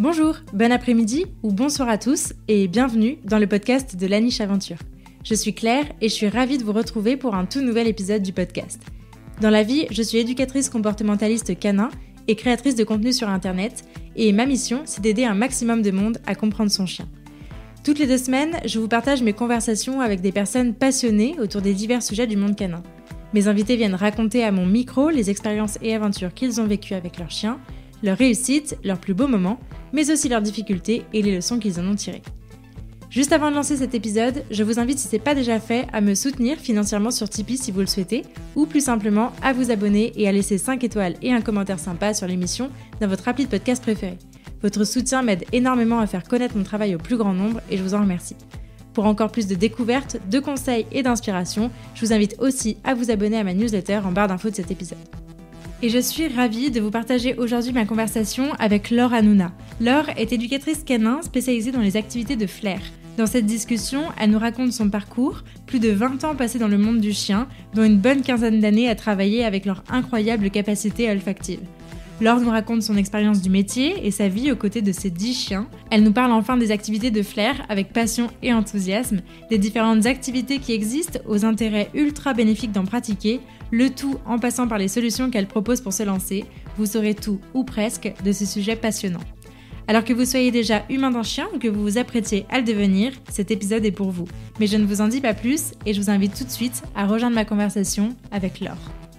Bonjour, bon après-midi ou bonsoir à tous et bienvenue dans le podcast de La Niche Aventure. Je suis Claire et je suis ravie de vous retrouver pour un tout nouvel épisode du podcast. Dans la vie, je suis éducatrice comportementaliste canin et créatrice de contenu sur Internet et ma mission, c'est d'aider un maximum de monde à comprendre son chien. Toutes les 2 semaines, je vous partage mes conversations avec des personnes passionnées autour des divers sujets du monde canin. Mes invités viennent raconter à mon micro les expériences et aventures qu'ils ont vécues avec leurs chiens, leurs réussites, leurs plus beaux moments, mais aussi leurs difficultés et les leçons qu'ils en ont tirées. Juste avant de lancer cet épisode, je vous invite, si ce n'est pas déjà fait, à me soutenir financièrement sur Tipeee si vous le souhaitez, ou plus simplement à vous abonner et à laisser 5 étoiles et un commentaire sympa sur l'émission dans votre appli de podcast préféré. Votre soutien m'aide énormément à faire connaître mon travail au plus grand nombre et je vous en remercie. Pour encore plus de découvertes, de conseils et d'inspiration, je vous invite aussi à vous abonner à ma newsletter en barre d'infos de cet épisode. Et je suis ravie de vous partager aujourd'hui ma conversation avec Laure Hanouna. Laure est éducatrice canin spécialisée dans les activités de flair. Dans cette discussion, elle nous raconte son parcours, plus de 20 ans passés dans le monde du chien, dont une bonne quinzaine d'années à travailler avec leur incroyable capacité olfactive. Laure nous raconte son expérience du métier et sa vie aux côtés de ses 10 chiens. Elle nous parle enfin des activités de flair avec passion et enthousiasme, des différentes activités qui existent, aux intérêts ultra bénéfiques d'en pratiquer, le tout en passant par les solutions qu'elle propose pour se lancer. Vous saurez tout, ou presque, de ce sujet passionnant. Alors que vous soyez déjà humain d'un chien ou que vous vous apprêtiez à le devenir, cet épisode est pour vous. Mais je ne vous en dis pas plus et je vous invite tout de suite à rejoindre ma conversation avec Laure.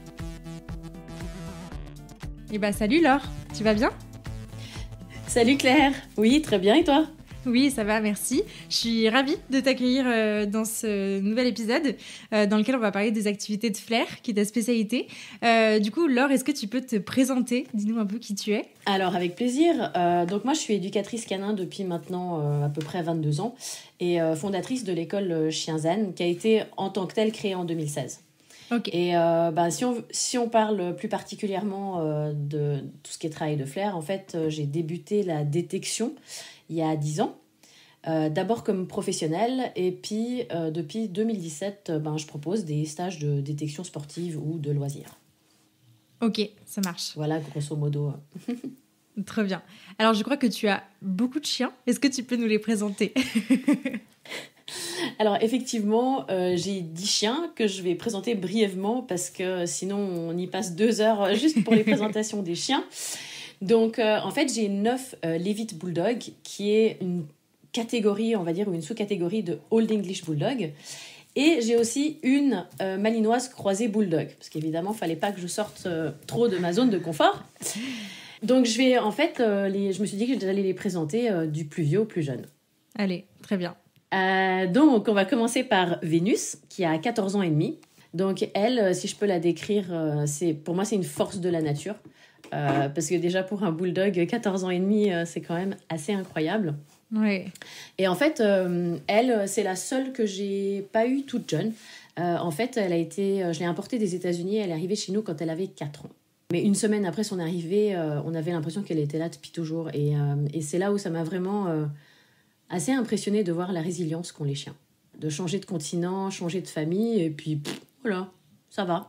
Et salut Laure, tu vas bien ? Salut Claire, oui très bien et toi ? Oui, ça va, merci. Je suis ravie de t'accueillir dans ce nouvel épisode dans lequel on va parler des activités de flair, qui est ta spécialité. Du coup, Laure, est-ce que tu peux te présenter ? Dis-nous un peu qui tu es. Alors, avec plaisir. Donc moi, je suis éducatrice canin depuis maintenant à peu près 22 ans et fondatrice de l'école Chien Zen, qui a été en tant que telle créée en 2016. Okay. Et si on parle plus particulièrement de tout ce qui est travail de flair, en fait, j'ai débuté la détection il y a 10 ans, d'abord comme professionnelle, et puis depuis 2017, je propose des stages de détection sportive ou de loisirs. Ok, ça marche. Voilà, grosso modo. Très bien. Alors, je crois que tu as beaucoup de chiens. Est-ce que tu peux nous les présenter ? Alors, effectivement, j'ai 10 chiens que je vais présenter brièvement parce que sinon, on y passe 2 heures juste pour les présentations des chiens. Donc, en fait, j'ai 9 Levite Bulldog, qui est une catégorie, on va dire, ou une sous-catégorie de Old English Bulldog. Et j'ai aussi une Malinoise croisée Bulldog, parce qu'évidemment, il ne fallait pas que je sorte trop de ma zone de confort. Donc, je vais, en fait, je me suis dit que j'allais les présenter du plus vieux au plus jeune. Allez, très bien. Donc, on va commencer par Vénus, qui a 14 ans et demi. Donc, elle, si je peux la décrire, pour moi, c'est une force de la nature. Parce que déjà, pour un bulldog, 14 ans et demi, c'est quand même assez incroyable. Oui. Et en fait, elle, c'est la seule que j'ai pas eue toute jeune. En fait, je l'ai importée des États-Unis. Elle est arrivée chez nous quand elle avait 4 ans. Mais une semaine après son arrivée, on avait l'impression qu'elle était là depuis toujours. Et c'est là où ça m'a vraiment assez impressionnée de voir la résilience qu'ont les chiens. De changer de continent, changer de famille, et puis voilà, ça va.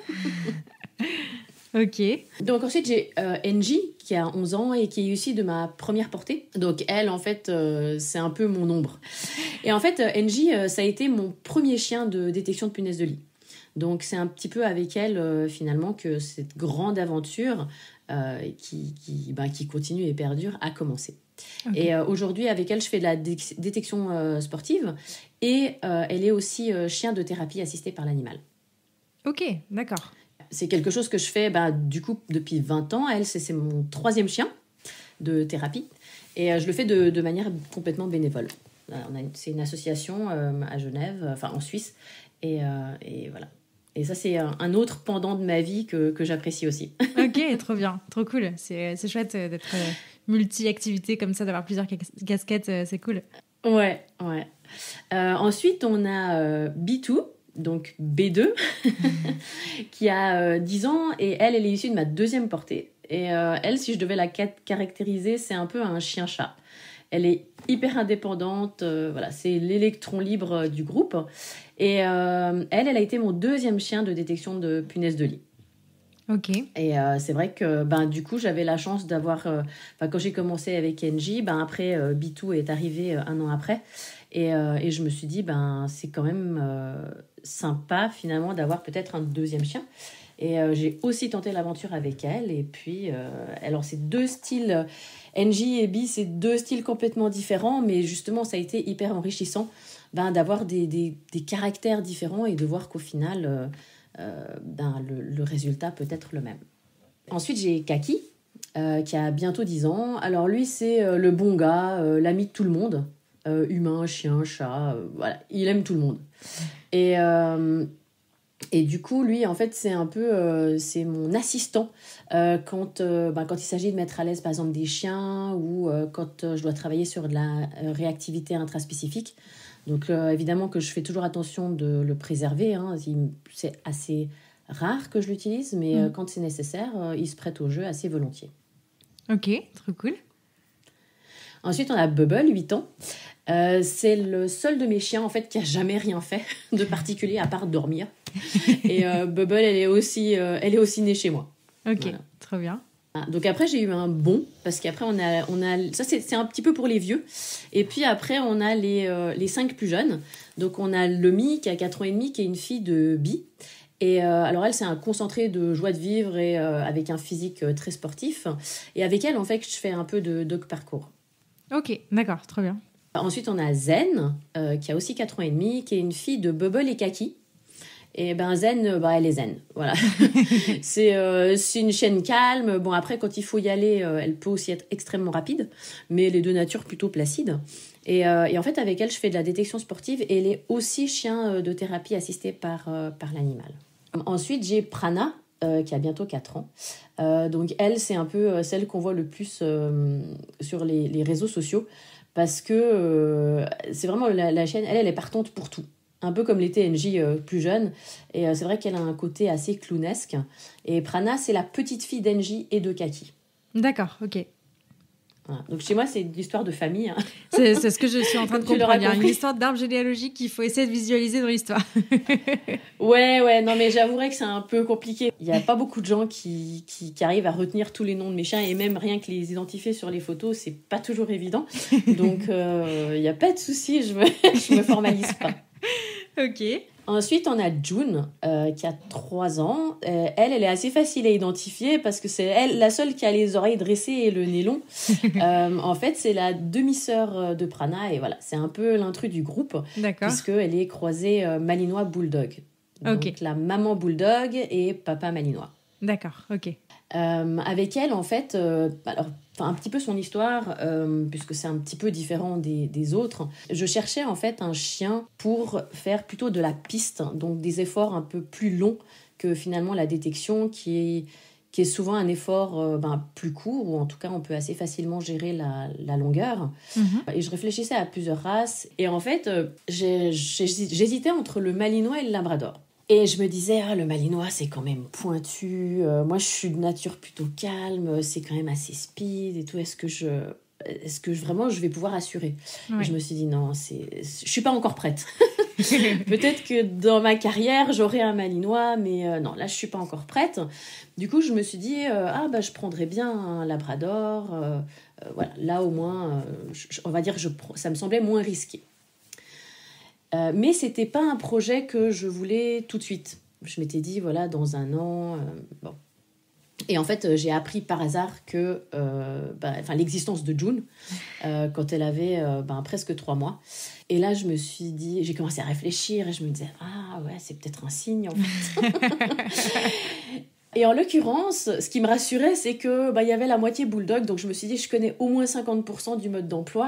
Ok. Donc ensuite, j'ai Angie, qui a 11 ans et qui est issue de ma première portée. Donc elle, en fait, c'est un peu mon ombre. Et en fait, Angie, ça a été mon premier chien de détection de punaises de lit. Donc c'est un petit peu avec elle, finalement, que cette grande aventure qui continue et perdure a commencé. Okay. Et aujourd'hui, avec elle, je fais de la détection sportive et elle est aussi chien de thérapie assistée par l'animal. Ok, d'accord. C'est quelque chose que je fais du coup depuis 20 ans. Elle, c'est mon 3e chien de thérapie. Et je le fais de manière complètement bénévole. C'est une association à Genève, en Suisse. Et voilà. Et ça, c'est un autre pendant de ma vie que j'apprécie aussi. Ok, trop bien, trop cool. C'est chouette d'être multi-activité comme ça, d'avoir plusieurs casquettes, c'est cool. Ouais. Ensuite, on a B2. Donc B2, qui a 10 ans, et elle est issue de ma 2e portée. Et elle, si je devais la caractériser, c'est un peu un chien-chat. Elle est hyper indépendante, c'est l'électron libre du groupe. Et elle a été mon 2e chien de détection de punaises de lit. Ok. Et c'est vrai que du coup, j'avais la chance d'avoir... quand j'ai commencé avec Engie, après, Bitou est arrivé 1 an après. Et je me suis dit, c'est quand même sympa finalement d'avoir peut-être un deuxième chien. Et j'ai aussi tenté l'aventure avec elle. Et puis, alors c'est 2 styles, Engie et Bi, c'est 2 styles complètement différents. Mais justement, ça a été hyper enrichissant d'avoir des caractères différents et de voir qu'au final, le résultat peut être le même. Ensuite, j'ai Kaki, qui a bientôt 10 ans. Alors lui, c'est le bon gars, l'ami de tout le monde. Humain, chien, chat, voilà, il aime tout le monde. Et du coup, lui, en fait, c'est un peu c'est mon assistant quand il s'agit de mettre à l'aise, par exemple, des chiens ou quand je dois travailler sur de la réactivité intraspécifique. Donc, évidemment que je fais toujours attention de le préserver. Hein. C'est assez rare que je l'utilise, mais quand c'est nécessaire, il se prête au jeu assez volontiers. Ok, trop cool. Ensuite, on a Bubble, 8 ans. C'est le seul de mes chiens, en fait, qui a jamais rien fait de particulier à part dormir. Et Bubble, elle est aussi née chez moi. Ok, voilà. trop bien. Donc après, j'ai eu un bon, parce qu'après, on a ça, c'est un petit peu pour les vieux. Et puis après, on a les 5 plus jeunes. Donc on a Lomi, qui a 4 ans et demi, qui est une fille de Bi. Et alors elle, c'est un concentré de joie de vivre et avec un physique très sportif. Et avec elle, en fait, je fais un peu de dog parcours. Ok, d'accord, trop bien. Ensuite, on a Zen, qui a aussi 4 ans et demi, qui est une fille de Bubble et Kaki. Et Zen, elle est zen. Voilà. c'est une chienne calme. Bon, après, quand il faut y aller, elle peut aussi être extrêmement rapide, mais les deux natures plutôt placides. Et en fait, avec elle, je fais de la détection sportive et elle est aussi chien de thérapie assistée par l'animal. Ensuite, j'ai Prana, qui a bientôt 4 ans. Donc, elle, c'est un peu celle qu'on voit le plus sur les réseaux sociaux parce que c'est vraiment la chienne, elle est partante pour tout. Un peu comme l'était Engie plus jeune. Et c'est vrai qu'elle a un côté assez clownesque. Et Prana, c'est la petite fille d'Engie et de Kaki. D'accord, ok. Voilà. Donc chez moi, c'est une histoire de famille. Hein. C'est ce que je suis en train de comprendre. Il y a une histoire d'arbre généalogique qu'il faut essayer de visualiser dans l'histoire. Ouais, non mais j'avouerais que c'est un peu compliqué. Il n'y a pas beaucoup de gens qui arrivent à retenir tous les noms de mes chiens et même rien que les identifier sur les photos, c'est pas toujours évident. Donc il n'y a pas de souci, je me formalise pas. Ok. Ensuite, on a June, qui a 3 ans. Elle est assez facile à identifier parce que c'est elle la seule qui a les oreilles dressées et le nez long. En fait, c'est la demi-sœur de Prana et voilà, c'est un peu l'intrus du groupe. D'accord. Puisqu'elle est croisée Malinois Bulldog. Donc la maman Bulldog et papa Malinois. D'accord, ok. Avec elle, en fait, un petit peu son histoire, puisque c'est un petit peu différent des autres. Je cherchais en fait un chien pour faire plutôt de la piste, donc des efforts un peu plus longs que finalement la détection, qui est souvent un effort plus court, ou en tout cas on peut assez facilement gérer la longueur. Et je réfléchissais à plusieurs races, et en fait j'hésitais entre le Malinois et le Labrador. Et je me disais, le Malinois, c'est quand même pointu. Moi, je suis de nature plutôt calme. C'est quand même assez speed et tout. Est-ce que vraiment, je vais pouvoir assurer ? Ouais. Et je me suis dit, non, je suis pas encore prête. Peut-être que dans ma carrière, j'aurai un Malinois, mais non, là, je suis pas encore prête. Du coup, je me suis dit, je prendrais bien un Labrador. Voilà, là, au moins, on va dire, ça me semblait moins risqué. Mais c'était pas un projet que je voulais tout de suite. Je m'étais dit, voilà, dans 1 an, bon. Et en fait, j'ai appris par hasard que, l'existence de June, quand elle avait presque 3 mois. Et là, je me suis dit, j'ai commencé à réfléchir et je me disais, c'est peut-être un signe, en fait. Et en l'occurrence, ce qui me rassurait, c'est que il y avait la moitié bulldog, donc je me suis dit, je connais au moins 50% du mode d'emploi.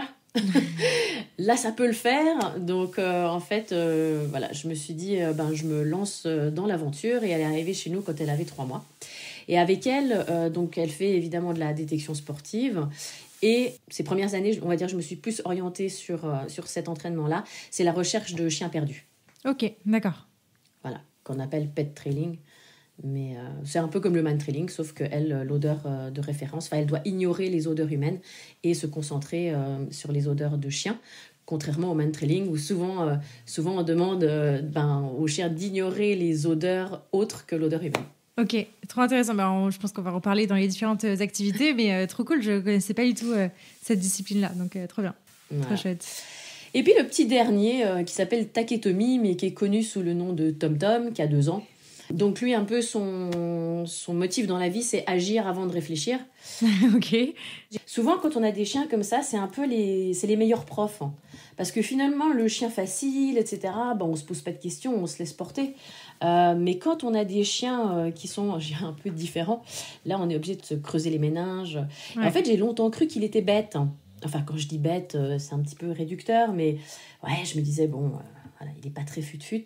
Là, ça peut le faire. Donc, en fait, je me suis dit, je me lance dans l'aventure. Et elle est arrivée chez nous quand elle avait 3 mois. Et avec elle, donc, elle fait évidemment de la détection sportive. Et ces premières années, on va dire, je me suis plus orientée sur cet entraînement-là. C'est la recherche de chiens perdus. Ok, d'accord. Voilà, qu'on appelle pet trailing. Mais c'est un peu comme le man trailing, sauf qu'elle, l'odeur de référence, elle doit ignorer les odeurs humaines et se concentrer sur les odeurs de chiens, contrairement au man trailing où souvent on demande aux chiens d'ignorer les odeurs autres que l'odeur humaine. Ok, trop intéressant. Je pense qu'on va reparler dans les différentes activités, mais trop cool. Je ne connaissais pas du tout cette discipline-là, donc trop bien, trop chouette. Et puis le petit dernier qui s'appelle Taketomi, mais qui est connu sous le nom de Tom Tom, qui a 2 ans. Donc lui, un peu son motif dans la vie, c'est agir avant de réfléchir. Ok. Souvent, quand on a des chiens comme ça, c'est un peu c'est les meilleurs profs. Hein. Parce que finalement, le chien facile, etc., on ne se pose pas de questions, on se laisse porter. Mais quand on a des chiens qui sont un peu différents, là, on est obligé de se creuser les méninges. Ouais. Et en fait, j'ai longtemps cru qu'il était bête. Enfin, quand je dis bête, c'est un petit peu réducteur, mais ouais, je me disais, voilà, il n'est pas très fut-fut.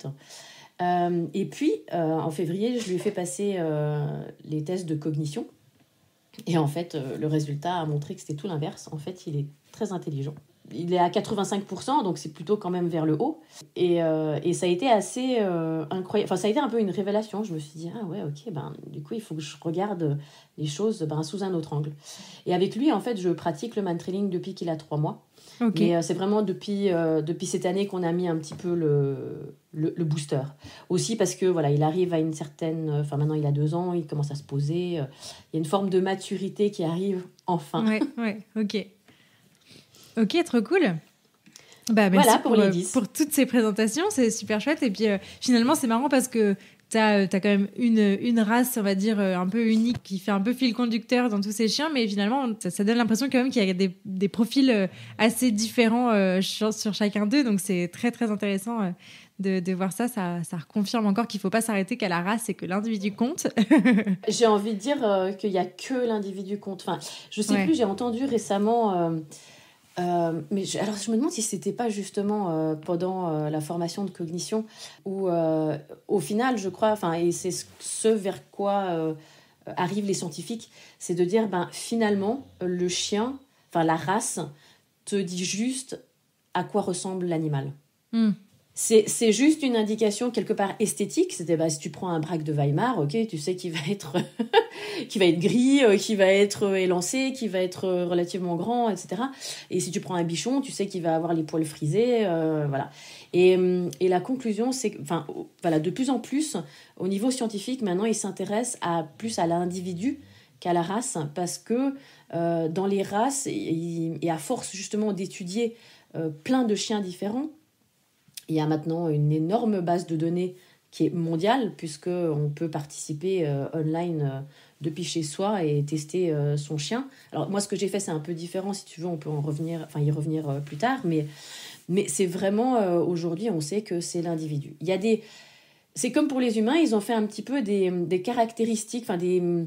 Et puis, en février, je lui ai fait passer les tests de cognition. Et en fait, le résultat a montré que c'était tout l'inverse. En fait, il est très intelligent. Il est à 85%, donc c'est plutôt quand même vers le haut. Et ça a été assez incroyable. Enfin, ça a été un peu une révélation. Je me suis dit, ah ouais, ok, du coup, il faut que je regarde les choses sous un autre angle. Et avec lui, en fait, je pratique le man-trailing depuis qu'il a 3 mois. Okay. Mais c'est vraiment depuis cette année qu'on a mis un petit peu le booster. Aussi parce que voilà, il arrive à une certaine... Enfin, maintenant, il a 2 ans, il commence à se poser. Il y a une forme de maturité qui arrive enfin. Ouais, ok. Ok, trop cool. Merci voilà pour toutes ces présentations, c'est super chouette. Et puis finalement, c'est marrant parce que t'as quand même une race, on va dire, un peu unique qui fait un peu fil conducteur dans tous ces chiens, mais finalement, ça donne l'impression quand même qu'il y a des profils assez différents sur chacun d'eux. Donc c'est très, très intéressant de voir ça. Ça reconfirme encore qu'il ne faut pas s'arrêter qu'à la race et que l'individu compte. J'ai envie de dire qu'il n'y a que l'individu compte. Enfin, je ne sais plus, j'ai entendu récemment... mais alors je me demande si c'était pas justement pendant la formation de cognition où au final je crois, et c'est ce vers quoi arrivent les scientifiques, c'est de dire finalement le chien, la race te dit juste à quoi ressemble l'animal. C'est juste une indication quelque part esthétique. C'était si tu prends un braque de Weimar, ok, tu sais qu'il va être gris, qu'il va être élancé, qu'il va être relativement grand, etc. Et si tu prends un bichon, tu sais qu'il va avoir les poils frisés, voilà. Et la conclusion, c'est que, de plus en plus, au niveau scientifique, maintenant, ils s'intéressent plus à l'individu qu'à la race, parce que dans les races, et à force justement d'étudier plein de chiens différents, il y a maintenant une énorme base de données qui est mondiale, puisqu'on peut participer online depuis chez soi et tester son chien. Alors moi, ce que j'ai fait, c'est un peu différent. Si tu veux, on peut y revenir plus tard. Mais c'est vraiment, aujourd'hui, on sait que c'est l'individu. Il y a c'est comme pour les humains, ils ont fait un petit peu des caractéristiques, je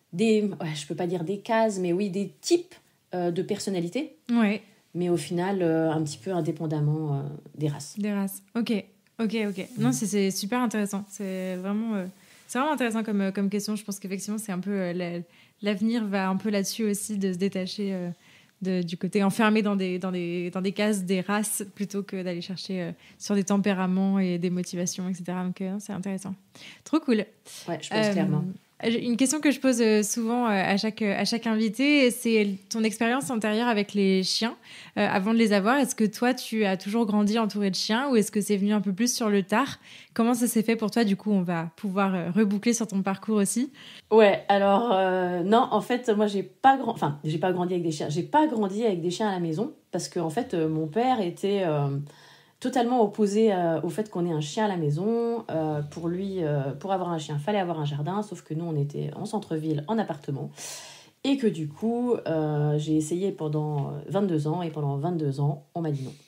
ne peux pas dire des cases, mais oui, des types de personnalité. Ouais. Mais au final, un petit peu indépendamment des races. Des races, ok. Non, c'est super intéressant. C'est vraiment intéressant comme question. Je pense qu'effectivement, c'est un peu... l'avenir va un peu là-dessus aussi, de se détacher du côté enfermé dans des cases, des races, plutôt que d'aller chercher sur des tempéraments et des motivations, etc. Donc, c'est intéressant. Trop cool. Ouais, je pense clairement. Une question que je pose souvent à chaque invité, c'est ton expérience antérieure avec les chiens avant de les avoir. Est-ce que toi, tu as toujours grandi entouré de chiens ou est-ce que c'est venu un peu plus sur le tard ? Comment ça s'est fait pour toi ? Du coup, on va pouvoir reboucler sur ton parcours aussi. Ouais, alors non, en fait, moi, j'ai pas grandi avec des chiens. J'ai pas grandi avec des chiens à la maison parce que en fait, mon père était... totalement opposé au fait qu'on ait un chien à la maison. Pour lui, pour avoir un chien, il fallait avoir un jardin, sauf que nous, on était en centre-ville, en appartement. Et que du coup, j'ai essayé pendant 22 ans, et pendant 22 ans, on m'a dit non.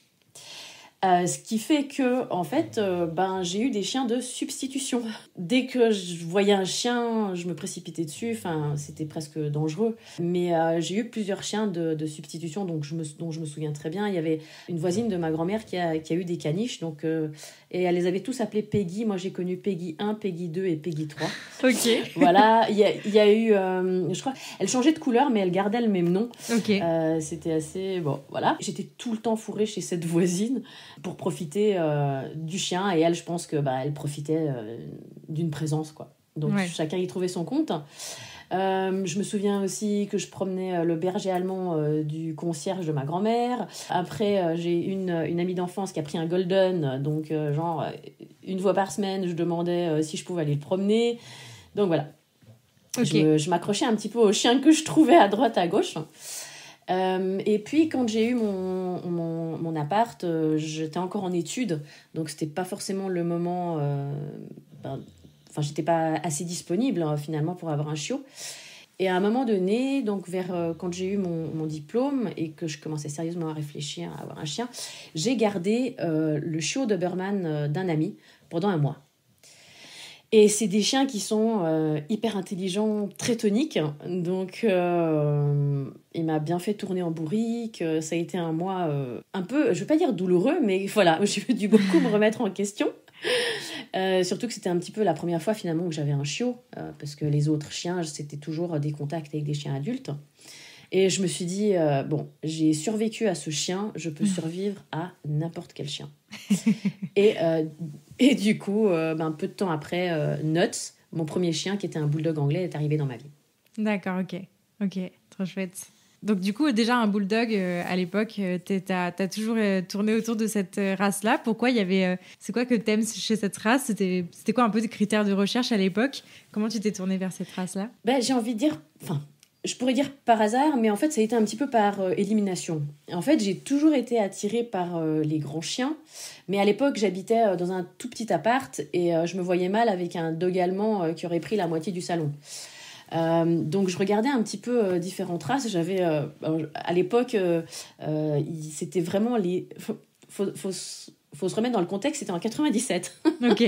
Ce qui fait que, en fait, j'ai eu des chiens de substitution. Dès que je voyais un chien, je me précipitais dessus. C'était presque dangereux. Mais j'ai eu plusieurs chiens de substitution dont je me souviens très bien. Il y avait une voisine de ma grand-mère qui a eu des caniches. Et elle les avait tous appelés Peggy. Moi, j'ai connu Peggy 1, Peggy 2 et Peggy 3. Ok. Voilà. Il y a eu... je crois... Elle changeait de couleur, mais elle gardait le même nom. Ok. C'était assez... Bon, voilà. J'étais tout le temps fourrée chez cette voisine pour profiter du chien, et elle, je pense que elle profitait d'une présence, quoi. Donc chacun y trouvait son compte. Je me souviens aussi que je promenais le berger allemand du concierge de ma grand-mère. Après, j'ai une amie d'enfance qui a pris un golden, donc une fois par semaine, je demandais si je pouvais aller le promener. Donc voilà. Okay. Je m'accrochais un petit peu aux chiens que je trouvais à droite, à gauche. Et puis, quand j'ai eu mon appart, j'étais encore en études, donc c'était pas forcément le moment... j'étais pas assez disponible, finalement, pour avoir un chiot. Et à un moment donné, donc quand j'ai eu mon diplôme et que je commençais sérieusement à réfléchir à avoir un chien, j'ai gardé le chiot Doberman d'un ami pendant un mois. Et c'est des chiens qui sont hyper intelligents, très toniques. Donc, il m'a bien fait tourner en bourrique. Ça a été un mois un peu, je ne vais pas dire douloureux, mais voilà, j'ai dû beaucoup me remettre en question. Surtout que c'était un petit peu la première fois finalement que j'avais un chiot, parce que les autres chiens, c'était toujours des contacts avec des chiens adultes. Et je me suis dit, j'ai survécu à ce chien, je peux survivre à n'importe quel chien. Et du coup, peu de temps après, Nuts, mon premier chien qui était un bulldog anglais, est arrivé dans ma vie. D'accord, ok, trop chouette. Donc du coup, déjà un bulldog, à l'époque, t'as toujours tourné autour de cette race-là. Pourquoi il y avait... c'est quoi que t'aimes chez cette race ? C'était quoi un peu tes critères de recherche à l'époque ? Comment tu t'es tournée vers cette race-là ? J'ai envie de dire... je pourrais dire par hasard, mais en fait, ça a été un petit peu par élimination. En fait, j'ai toujours été attirée par les grands chiens, mais à l'époque, j'habitais dans un tout petit appart et je me voyais mal avec un dog allemand qui aurait pris la moitié du salon. Donc je regardais un petit peu différentes races. J'avais à l'époque c'était vraiment les faut se remettre dans le contexte, c'était en 97. Ok.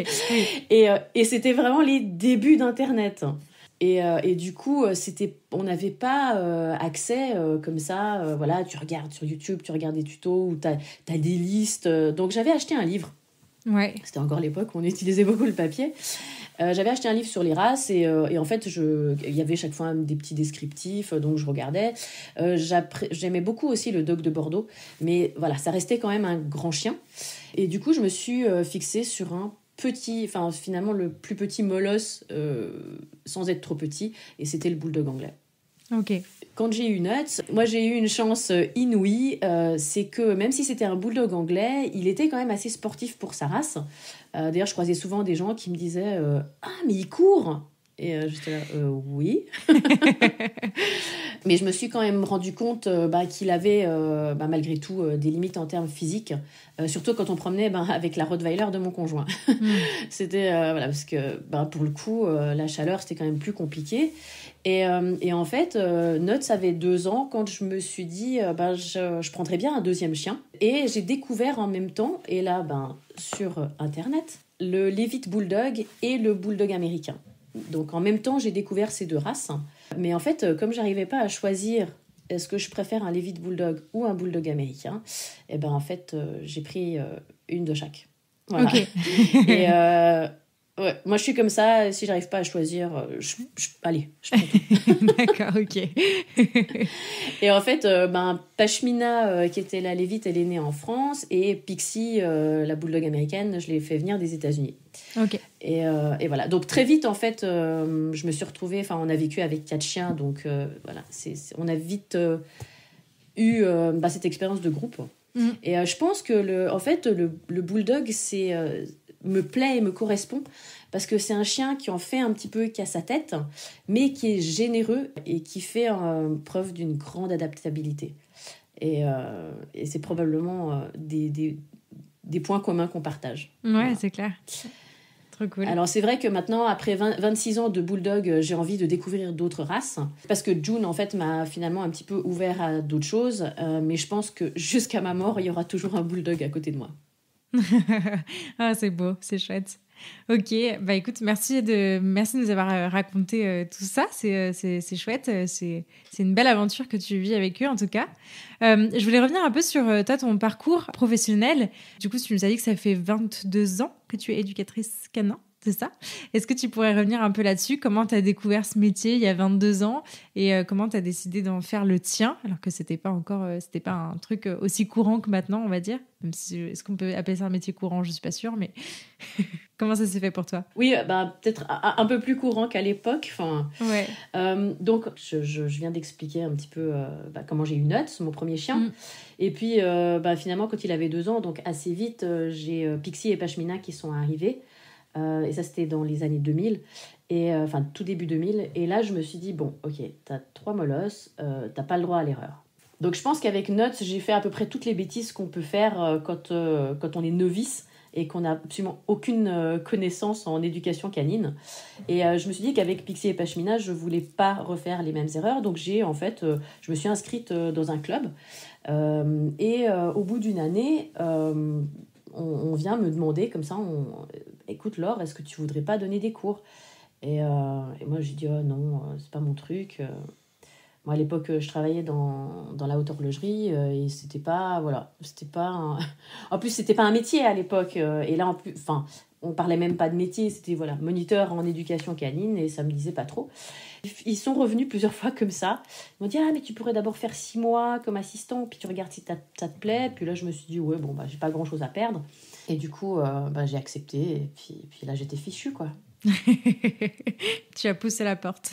Et c'était vraiment les débuts d'internet. Et du coup on n'avait pas accès comme ça, voilà, tu regardes sur YouTube, tu regardes des tutos ou t'as des listes. Donc j'avais acheté un livre. Ouais. C'était encore l'époque où on utilisait beaucoup le papier. J'avais acheté un livre sur les races et en fait, il y avait chaque fois des petits descriptifs, donc je regardais. J'aimais beaucoup aussi le dog de Bordeaux, mais voilà, ça restait quand même un grand chien. Et du coup, je me suis fixée sur un petit, finalement le plus petit molosse sans être trop petit, et c'était le bulldog anglais. Ok. Quand j'ai eu Nuts, moi j'ai eu une chance inouïe, c'est que même si c'était un bulldog anglais, il était quand même assez sportif pour sa race. D'ailleurs, je croisais souvent des gens qui me disaient « Ah, mais il court !» Et j'étais là « Oui !» Mais je me suis quand même rendu compte qu'il avait malgré tout des limites en termes physiques, surtout quand on promenait avec la Rottweiler de mon conjoint. C'était parce que pour le coup, la chaleur, c'était quand même plus compliqué. Et en fait, Nuts avait 2 ans quand je me suis dit je prendrais bien un deuxième chien. Et j'ai découvert en même temps, et là sur Internet, le Leavitt Bulldog et le Bulldog américain. Donc en même temps, j'ai découvert ces 2 races. Mais en fait, comme j'arrivais pas à choisir est-ce que je préfère un Leavitt Bulldog ou un Bulldog américain, en fait, j'ai pris une de chaque. Voilà. Ok. Et ouais, moi je suis comme ça, si j'arrive pas à choisir, allez, je prends tout. D'accord, ok. Et en fait, Pashmina, qui était la Leavitt, elle est née en France, et Pixie, la bulldog américaine, je l'ai fait venir des États-Unis. Ok. Et voilà. Donc très vite, en fait, je me suis retrouvée, on a vécu avec 4 chiens, donc voilà, on a vite eu cette expérience de groupe. Mm. Et je pense que le bulldog, me plaît et me correspond parce que c'est un chien qui en fait un petit peu qu'à sa tête, mais qui est généreux et qui fait preuve d'une grande adaptabilité. Et c'est probablement des points communs qu'on partage. Ouais, voilà. C'est clair. Trop cool. Alors c'est vrai que maintenant, après 26 ans de bulldog, j'ai envie de découvrir d'autres races. Parce que June, en fait, m'a finalement un petit peu ouvert à d'autres choses. Mais je pense que jusqu'à ma mort, il y aura toujours un bulldog à côté de moi. Ah, c'est beau, c'est chouette. Ok, écoute, merci de nous avoir raconté tout ça. C'est chouette, c'est une belle aventure que tu vis avec eux en tout cas. Je voulais revenir un peu sur toi, ton parcours professionnel. Du coup, tu nous as dit que ça fait 22 ans que tu es éducatrice canin, c'est ça ? Est-ce que tu pourrais revenir un peu là-dessus ? Comment tu as découvert ce métier il y a 22 ans et comment tu as décidé d'en faire le tien alors que c'était pas un truc aussi courant que maintenant, on va dire. Même si, est-ce qu'on peut appeler ça un métier courant ? Je suis pas sûre, mais comment ça s'est fait pour toi ? Oui, peut-être un peu plus courant qu'à l'époque. Ouais. Donc, je viens d'expliquer un petit peu comment j'ai eu Nuts, mon premier chien. Mm. Et puis, finalement, quand il avait 2 ans, donc assez vite, j'ai Pixie et Pashmina qui sont arrivés. Et ça, c'était dans les années 2000. Enfin, tout début 2000. Et là, je me suis dit, bon, ok, t'as 3 molosses, t'as pas le droit à l'erreur. Donc, je pense qu'avec Nuts, j'ai fait à peu près toutes les bêtises qu'on peut faire quand on est novice et qu'on n'a absolument aucune connaissance en éducation canine. Et je me suis dit qu'avec Pixie et Pashmina, je voulais pas refaire les mêmes erreurs. Donc, je me suis inscrite dans un club. Au bout d'une année, on vient me demander comme ça, écoute Laure, est-ce que tu voudrais pas donner des cours ? Et moi, j'ai dit, oh, non, c'est pas mon truc. Moi, à l'époque, je travaillais dans la haute horlogerie et c'était pas, voilà, c'était pas en plus, c'était pas un métier à l'époque. Et là, en plus, enfin, on parlait même pas de métier, c'était, voilà, moniteur en éducation canine et ça me disait pas trop. Ils sont revenus plusieurs fois comme ça. Ils m'ont dit, ah, mais tu pourrais d'abord faire 6 mois comme assistant, puis tu regardes si ça te plaît. Puis là, je me suis dit, ouais, bon, bah, j'ai pas grand-chose à perdre. Et du coup, j'ai accepté et puis là, j'étais fichue, quoi. Tu as poussé la porte.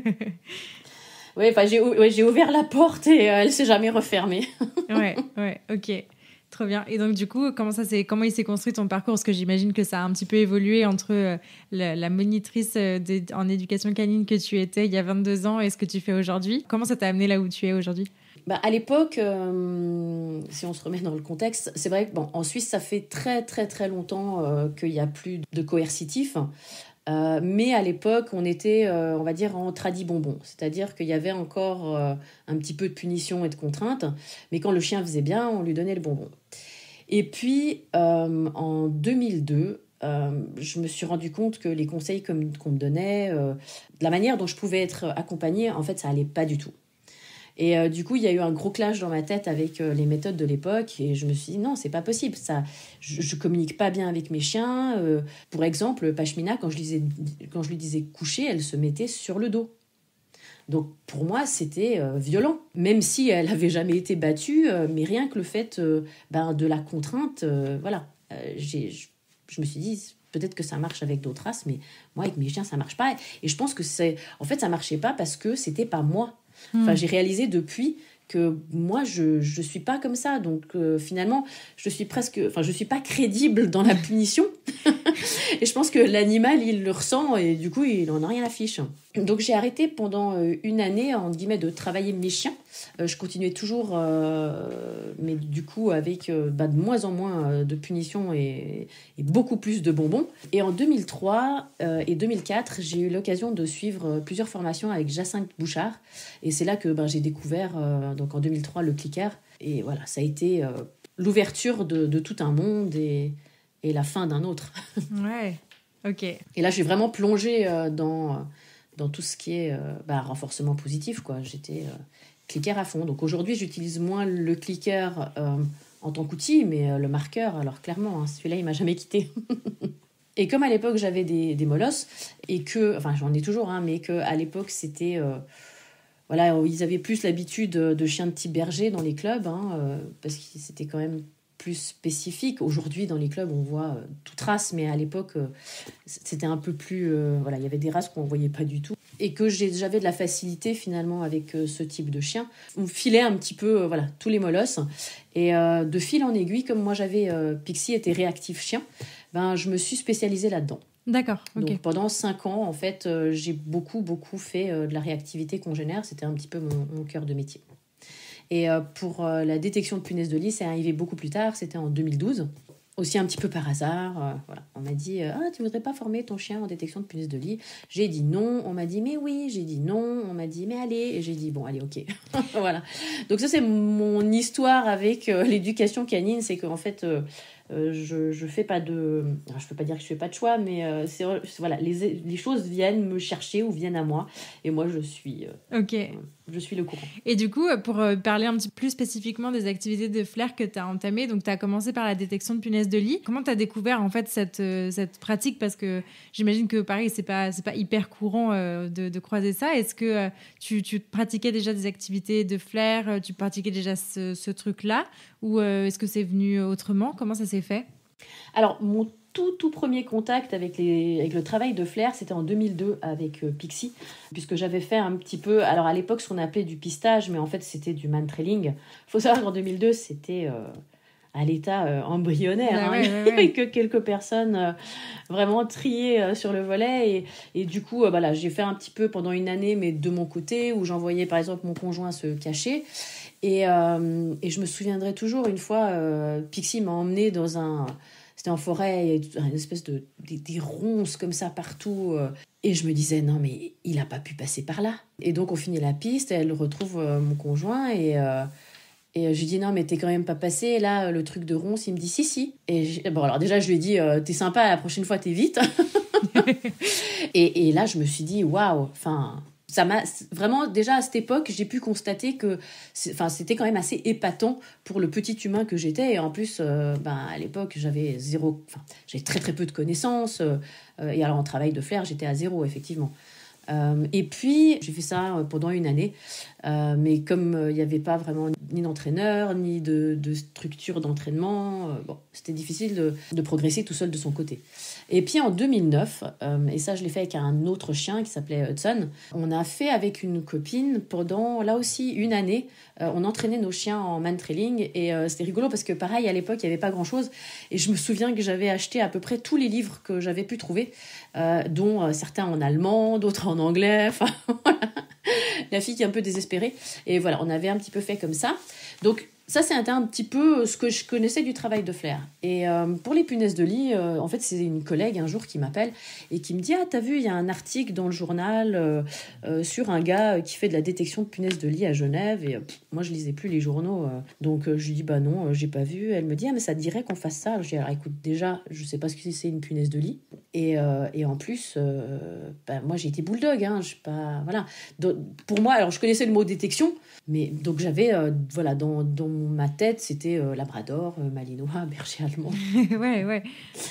Oui, enfin, j'ai ouvert la porte et elle s'est jamais refermée. ouais, ok. Trop bien. Et donc, du coup, comment il s'est construit ton parcours ? Parce que j'imagine que ça a un petit peu évolué entre la monitrice en éducation canine que tu étais il y a 22 ans et ce que tu fais aujourd'hui. Comment ça t'a amené là où tu es aujourd'hui ? À l'époque, si on se remet dans le contexte, c'est vrai que en Suisse, ça fait très, très, très longtemps qu'il n'y a plus de coercitif. Mais à l'époque, on était, on va dire, en tradi-bonbon. C'est-à-dire qu'il y avait encore un petit peu de punition et de contrainte. Mais quand le chien faisait bien, on lui donnait le bonbon. Et puis, en 2002, je me suis rendu compte que les conseils qu'on me donnait, de la manière dont je pouvais être accompagnée, en fait, ça allait pas du tout. Et du coup, il y a eu un gros clash dans ma tête avec les méthodes de l'époque. Et je me suis dit, non, c'est pas possible. Ça, je communique pas bien avec mes chiens. Pour exemple, Pashmina, quand je lui disais coucher, elle se mettait sur le dos. Donc, pour moi, c'était violent. Même si elle avait jamais été battue, mais rien que le fait de la contrainte, voilà. Je me suis dit, peut-être que ça marche avec d'autres races, mais moi, avec mes chiens, ça marche pas. Et je pense que en fait, ça marchait pas parce que c'était pas moi. Enfin, j'ai réalisé depuis que moi, je suis pas comme ça. Donc, finalement, je suis pas crédible dans la punition. Et je pense que l'animal, il le ressent et du coup, il en a rien à fiche. Donc, j'ai arrêté pendant une année, en guillemets, de travailler mes chiens. Je continuais toujours, mais du coup, avec de moins en moins de punitions et beaucoup plus de bonbons. Et en 2003 et 2004, j'ai eu l'occasion de suivre plusieurs formations avec Jacinthe Bouchard. Et c'est là que j'ai découvert, donc en 2003, le clicker. Et voilà, ça a été l'ouverture de tout un monde et la fin d'un autre. Ouais, ok. Et là, je suis vraiment plongée dans tout ce qui est renforcement positif, quoi. J'étais clicker à fond. Donc aujourd'hui, j'utilise moins le clicker en tant qu'outil, mais le marqueur, alors clairement, hein, celui-là, il m'a jamais quitté. Et comme à l'époque, j'avais des molosses, et que, enfin, j'en ai toujours, hein, mais qu'à l'époque, c'était... voilà, ils avaient plus l'habitude de chiens de type berger dans les clubs, hein, parce que c'était quand même plus spécifique. Aujourd'hui, dans les clubs, on voit toute race, mais à l'époque, c'était un peu plus... voilà, il y avait des races qu'on ne voyait pas du tout. Et que j'avais de la facilité, finalement, avec ce type de chien. On me filait un petit peu, voilà, tous les molosses. Et de fil en aiguille, comme moi, Pixie était réactif chien, je me suis spécialisée là-dedans. D'accord, ok. Donc pendant 5 ans, en fait, j'ai beaucoup fait de la réactivité congénère. C'était un petit peu mon cœur de métier. Et pour la détection de punaises de lit, c'est arrivé beaucoup plus tard, c'était en 2012. Aussi un petit peu par hasard, voilà. On m'a dit tu voudrais pas former ton chien en détection de punaises de lit ? J'ai dit non, on m'a dit mais oui, j'ai dit non, on m'a dit mais allez, et j'ai dit bon allez ok. Voilà. Donc ça c'est mon histoire avec l'éducation canine, c'est qu'en fait je fais pas de... Alors, je peux pas dire que je fais pas de choix, mais voilà, les choses viennent me chercher ou viennent à moi. Et moi, je suis le courant. Et du coup, pour parler un petit peu plus spécifiquement des activités de Flair que tu as entamées, donc tu as commencé par la détection de punaises de lit. Comment tu as découvert en fait cette pratique ? Parce que j'imagine que pareil, c'est pas hyper courant de croiser ça. Est-ce que tu pratiquais déjà des activités de Flair ? Tu pratiquais déjà ce truc-là ? Ou est-ce que c'est venu autrement ? Comment ça s'est fait ? Alors, mon tout premier contact avec le travail de Flair, c'était en 2002 avec Pixie, puisque j'avais fait un petit peu, alors à l'époque, ce qu'on appelait du pistage, mais en fait, c'était du man trailing. Il faut savoir qu'en 2002, c'était à l'état embryonnaire, Bah hein. ouais, ouais, ouais. Il n'y avait que quelques personnes vraiment triées sur le volet. Et du coup, voilà, j'ai fait un petit peu pendant une année, mais de mon côté, où j'envoyais par exemple mon conjoint se cacher. Et je me souviendrai toujours, une fois, Pixie m'a emmenée dans un... C'était en forêt, il y a une espèce des ronces comme ça partout. Et je me disais, non, mais il n'a pas pu passer par là. Et donc, on finit la piste, elle retrouve mon conjoint et je lui dis, non, mais t'es quand même pas passé, là, le truc de ronces. Il me dit, si, si. Bon, alors déjà, je lui ai dit, t'es sympa, la prochaine fois, t'es vite. Et là, je me suis dit, waouh, enfin... Ça m'a vraiment, déjà à cette époque, j'ai pu constater que c'était quand même assez épatant pour le petit humain que j'étais. Et en plus, à l'époque, j'avais très très peu de connaissances. Et alors en travail de flair, j'étais à zéro, effectivement. Et puis, j'ai fait ça pendant une année. Mais comme il n'y avait pas vraiment ni d'entraîneur, ni de structure d'entraînement, c'était difficile de progresser tout seul de son côté. Et puis en 2009, et ça je l'ai fait avec un autre chien qui s'appelait Hudson, on a fait avec une copine pendant, là aussi, une année, on entraînait nos chiens en man-trailing et c'était rigolo parce que pareil, à l'époque, il n'y avait pas grand-chose et je me souviens que j'avais acheté à peu près tous les livres que j'avais pu trouver, dont certains en allemand, d'autres en anglais, enfin voilà. La fille qui est un peu désespérée. Et voilà, on avait un petit peu fait comme ça. Donc, ça, c'était un petit peu ce que je connaissais du travail de flair. Et pour les punaises de lit, en fait, c'est une collègue un jour qui m'appelle et qui me dit « Ah, t'as vu, il y a un article dans le journal sur un gars qui fait de la détection de punaises de lit à Genève. » Et moi, je lisais plus les journaux. Donc, je lui dis « Bah non, j'ai pas vu. » Elle me dit « Ah, mais ça te dirait qu'on fasse ça ?» Je dis « Alors, écoute, déjà, je sais pas ce que c'est une punaise de lit. Et en plus, moi, j'ai été bulldog. Hein, je sais pas... Voilà. Donc, pour moi, alors, je connaissais le mot détection, mais donc j'avais, voilà, dans ma tête, c'était Labrador, Malinois, berger allemand. Ouais, ouais.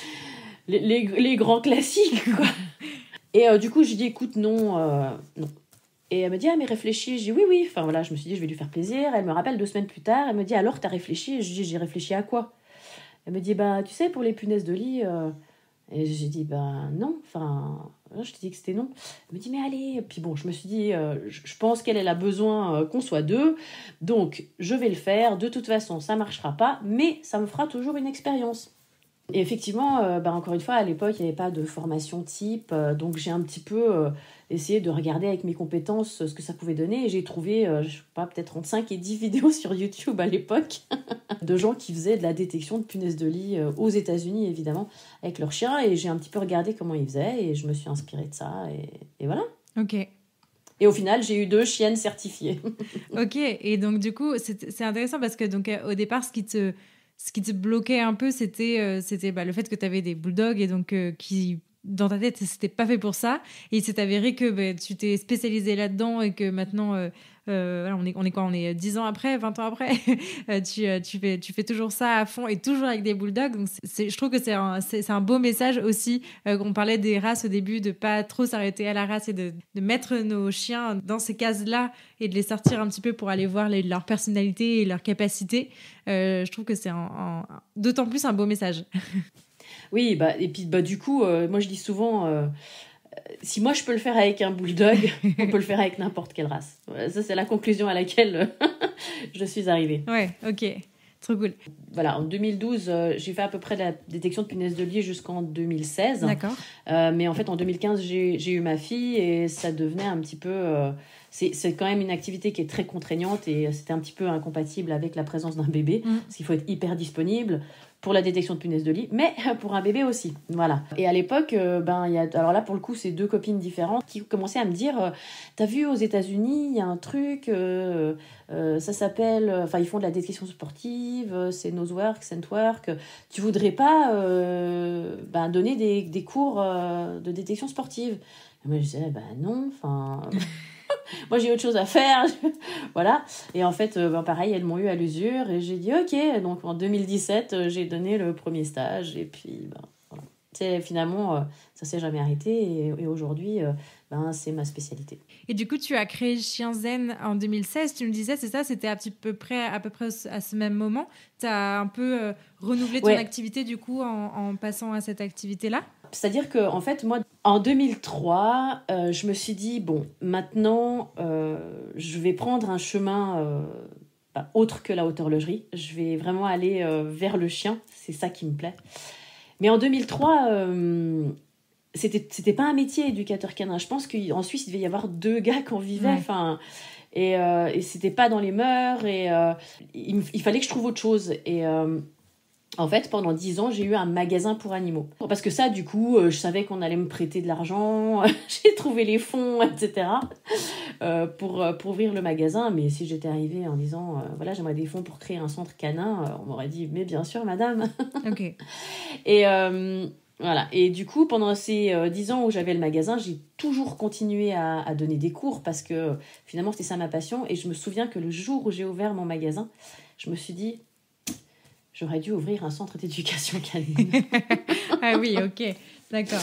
Les grands classiques, quoi. Et du coup, j'ai dit, écoute, non, non. Et elle me dit, ah, mais réfléchis. Je dis, oui, oui. Enfin, voilà, je me suis dit, je vais lui faire plaisir. Elle me rappelle 2 semaines plus tard. Elle me dit, alors, t'as réfléchi? Je dis, j'ai réfléchi à quoi? Elle me dit, bah, tu sais, pour les punaises de lit... Et j'ai dit, ben non, enfin, je t'ai dit que c'était non. Elle me dit, mais allez. Et puis bon, je me suis dit, je pense qu'elle a besoin qu'on soit 2. Donc, je vais le faire. De toute façon, ça ne marchera pas, mais ça me fera toujours une expérience. Et effectivement, encore une fois, à l'époque, il n'y avait pas de formation type. Donc, j'ai un petit peu essayé de regarder avec mes compétences ce que ça pouvait donner. Et j'ai trouvé, je sais pas, peut-être entre 5 et 10 vidéos sur YouTube à l'époque de gens qui faisaient de la détection de punaises de lit aux États-Unis, évidemment, avec leurs chiens. Et j'ai un petit peu regardé comment ils faisaient et je me suis inspirée de ça. Et voilà. Ok. Et au final, j'ai eu 2 chiennes certifiées. Ok. Et donc, du coup, c'est intéressant parce que donc, au départ, ce qui te bloquait un peu, c'était le fait que tu avais des bulldogs et donc qui, dans ta tête, c'était pas fait pour ça. Et il s'est avéré que tu t'es spécialisé là-dedans et que maintenant, voilà, on est quoi? On est 10 ans après, 20 ans après. Tu fais toujours ça à fond et toujours avec des bulldogs. Donc, je trouve que c'est un beau message aussi. On parlait des races au début, de pas trop s'arrêter à la race et de mettre nos chiens dans ces cases-là et de les sortir un petit peu pour aller voir leur personnalité et leurs capacités. Je trouve que c'est d'autant plus un beau message. Oui, et puis du coup, moi je dis souvent, si moi je peux le faire avec un bulldog, on peut le faire avec n'importe quelle race. Voilà, ça c'est la conclusion à laquelle je suis arrivée. Ouais, ok, trop cool. Voilà, en 2012, j'ai fait à peu près de la détection de punaises de lit jusqu'en 2016. D'accord. Mais en fait, en 2015, j'ai eu ma fille et ça devenait un petit peu... c'est quand même une activité qui est très contraignante et c'était un petit peu incompatible avec la présence d'un bébé, parce qu'il faut être hyper disponible pour la détection de punaises de lit, mais pour un bébé aussi. Voilà. Et à l'époque, alors là, pour le coup, c'est 2 copines différentes qui commençaient à me dire t'as vu, aux États-Unis, il y a un truc, ça s'appelle... Enfin, ils font de la détection sportive, c'est Nosework, Scentwork. Tu voudrais pas donner des cours de détection sportive? Et moi, je disais, non, enfin... Moi, j'ai autre chose à faire. Voilà. Et en fait, pareil, elles m'ont eu à l'usure. Et j'ai dit, OK. Donc, en 2017, j'ai donné le premier stage. Et puis, voilà. Finalement, ça s'est jamais arrêté. Et aujourd'hui, c'est ma spécialité. Et du coup, tu as créé Chien Zen en 2016. Tu me disais, c'est ça? C'était à peu près à ce même moment. Tu as un peu renouvelé ton activité, du coup, en passant à cette activité-là? C'est-à-dire que, en fait, moi, en 2003, je me suis dit, bon, maintenant, je vais prendre un chemin autre que la haute horlogerie. Je vais vraiment aller vers le chien, c'est ça qui me plaît. Mais en 2003, c'était pas un métier, éducateur canin. Je pense qu'en Suisse, il devait y avoir 2 gars qui en vivaient. Et c'était pas dans les mœurs. Et il fallait que je trouve autre chose. Et en fait, pendant 10 ans, j'ai eu un magasin pour animaux. Parce que ça, du coup, je savais qu'on allait me prêter de l'argent. J'ai trouvé les fonds, etc. Pour ouvrir le magasin. Mais si j'étais arrivée en disant, voilà, j'aimerais des fonds pour créer un centre canin, on m'aurait dit, mais bien sûr, madame. Ok. Et voilà. Et du coup, pendant ces 10 ans où j'avais le magasin, j'ai toujours continué à donner des cours parce que finalement, c'était ça ma passion. Et je me souviens que le jour où j'ai ouvert mon magasin, je me suis dit, j'aurais dû ouvrir un centre d'éducation canine. Ah oui, ok, d'accord.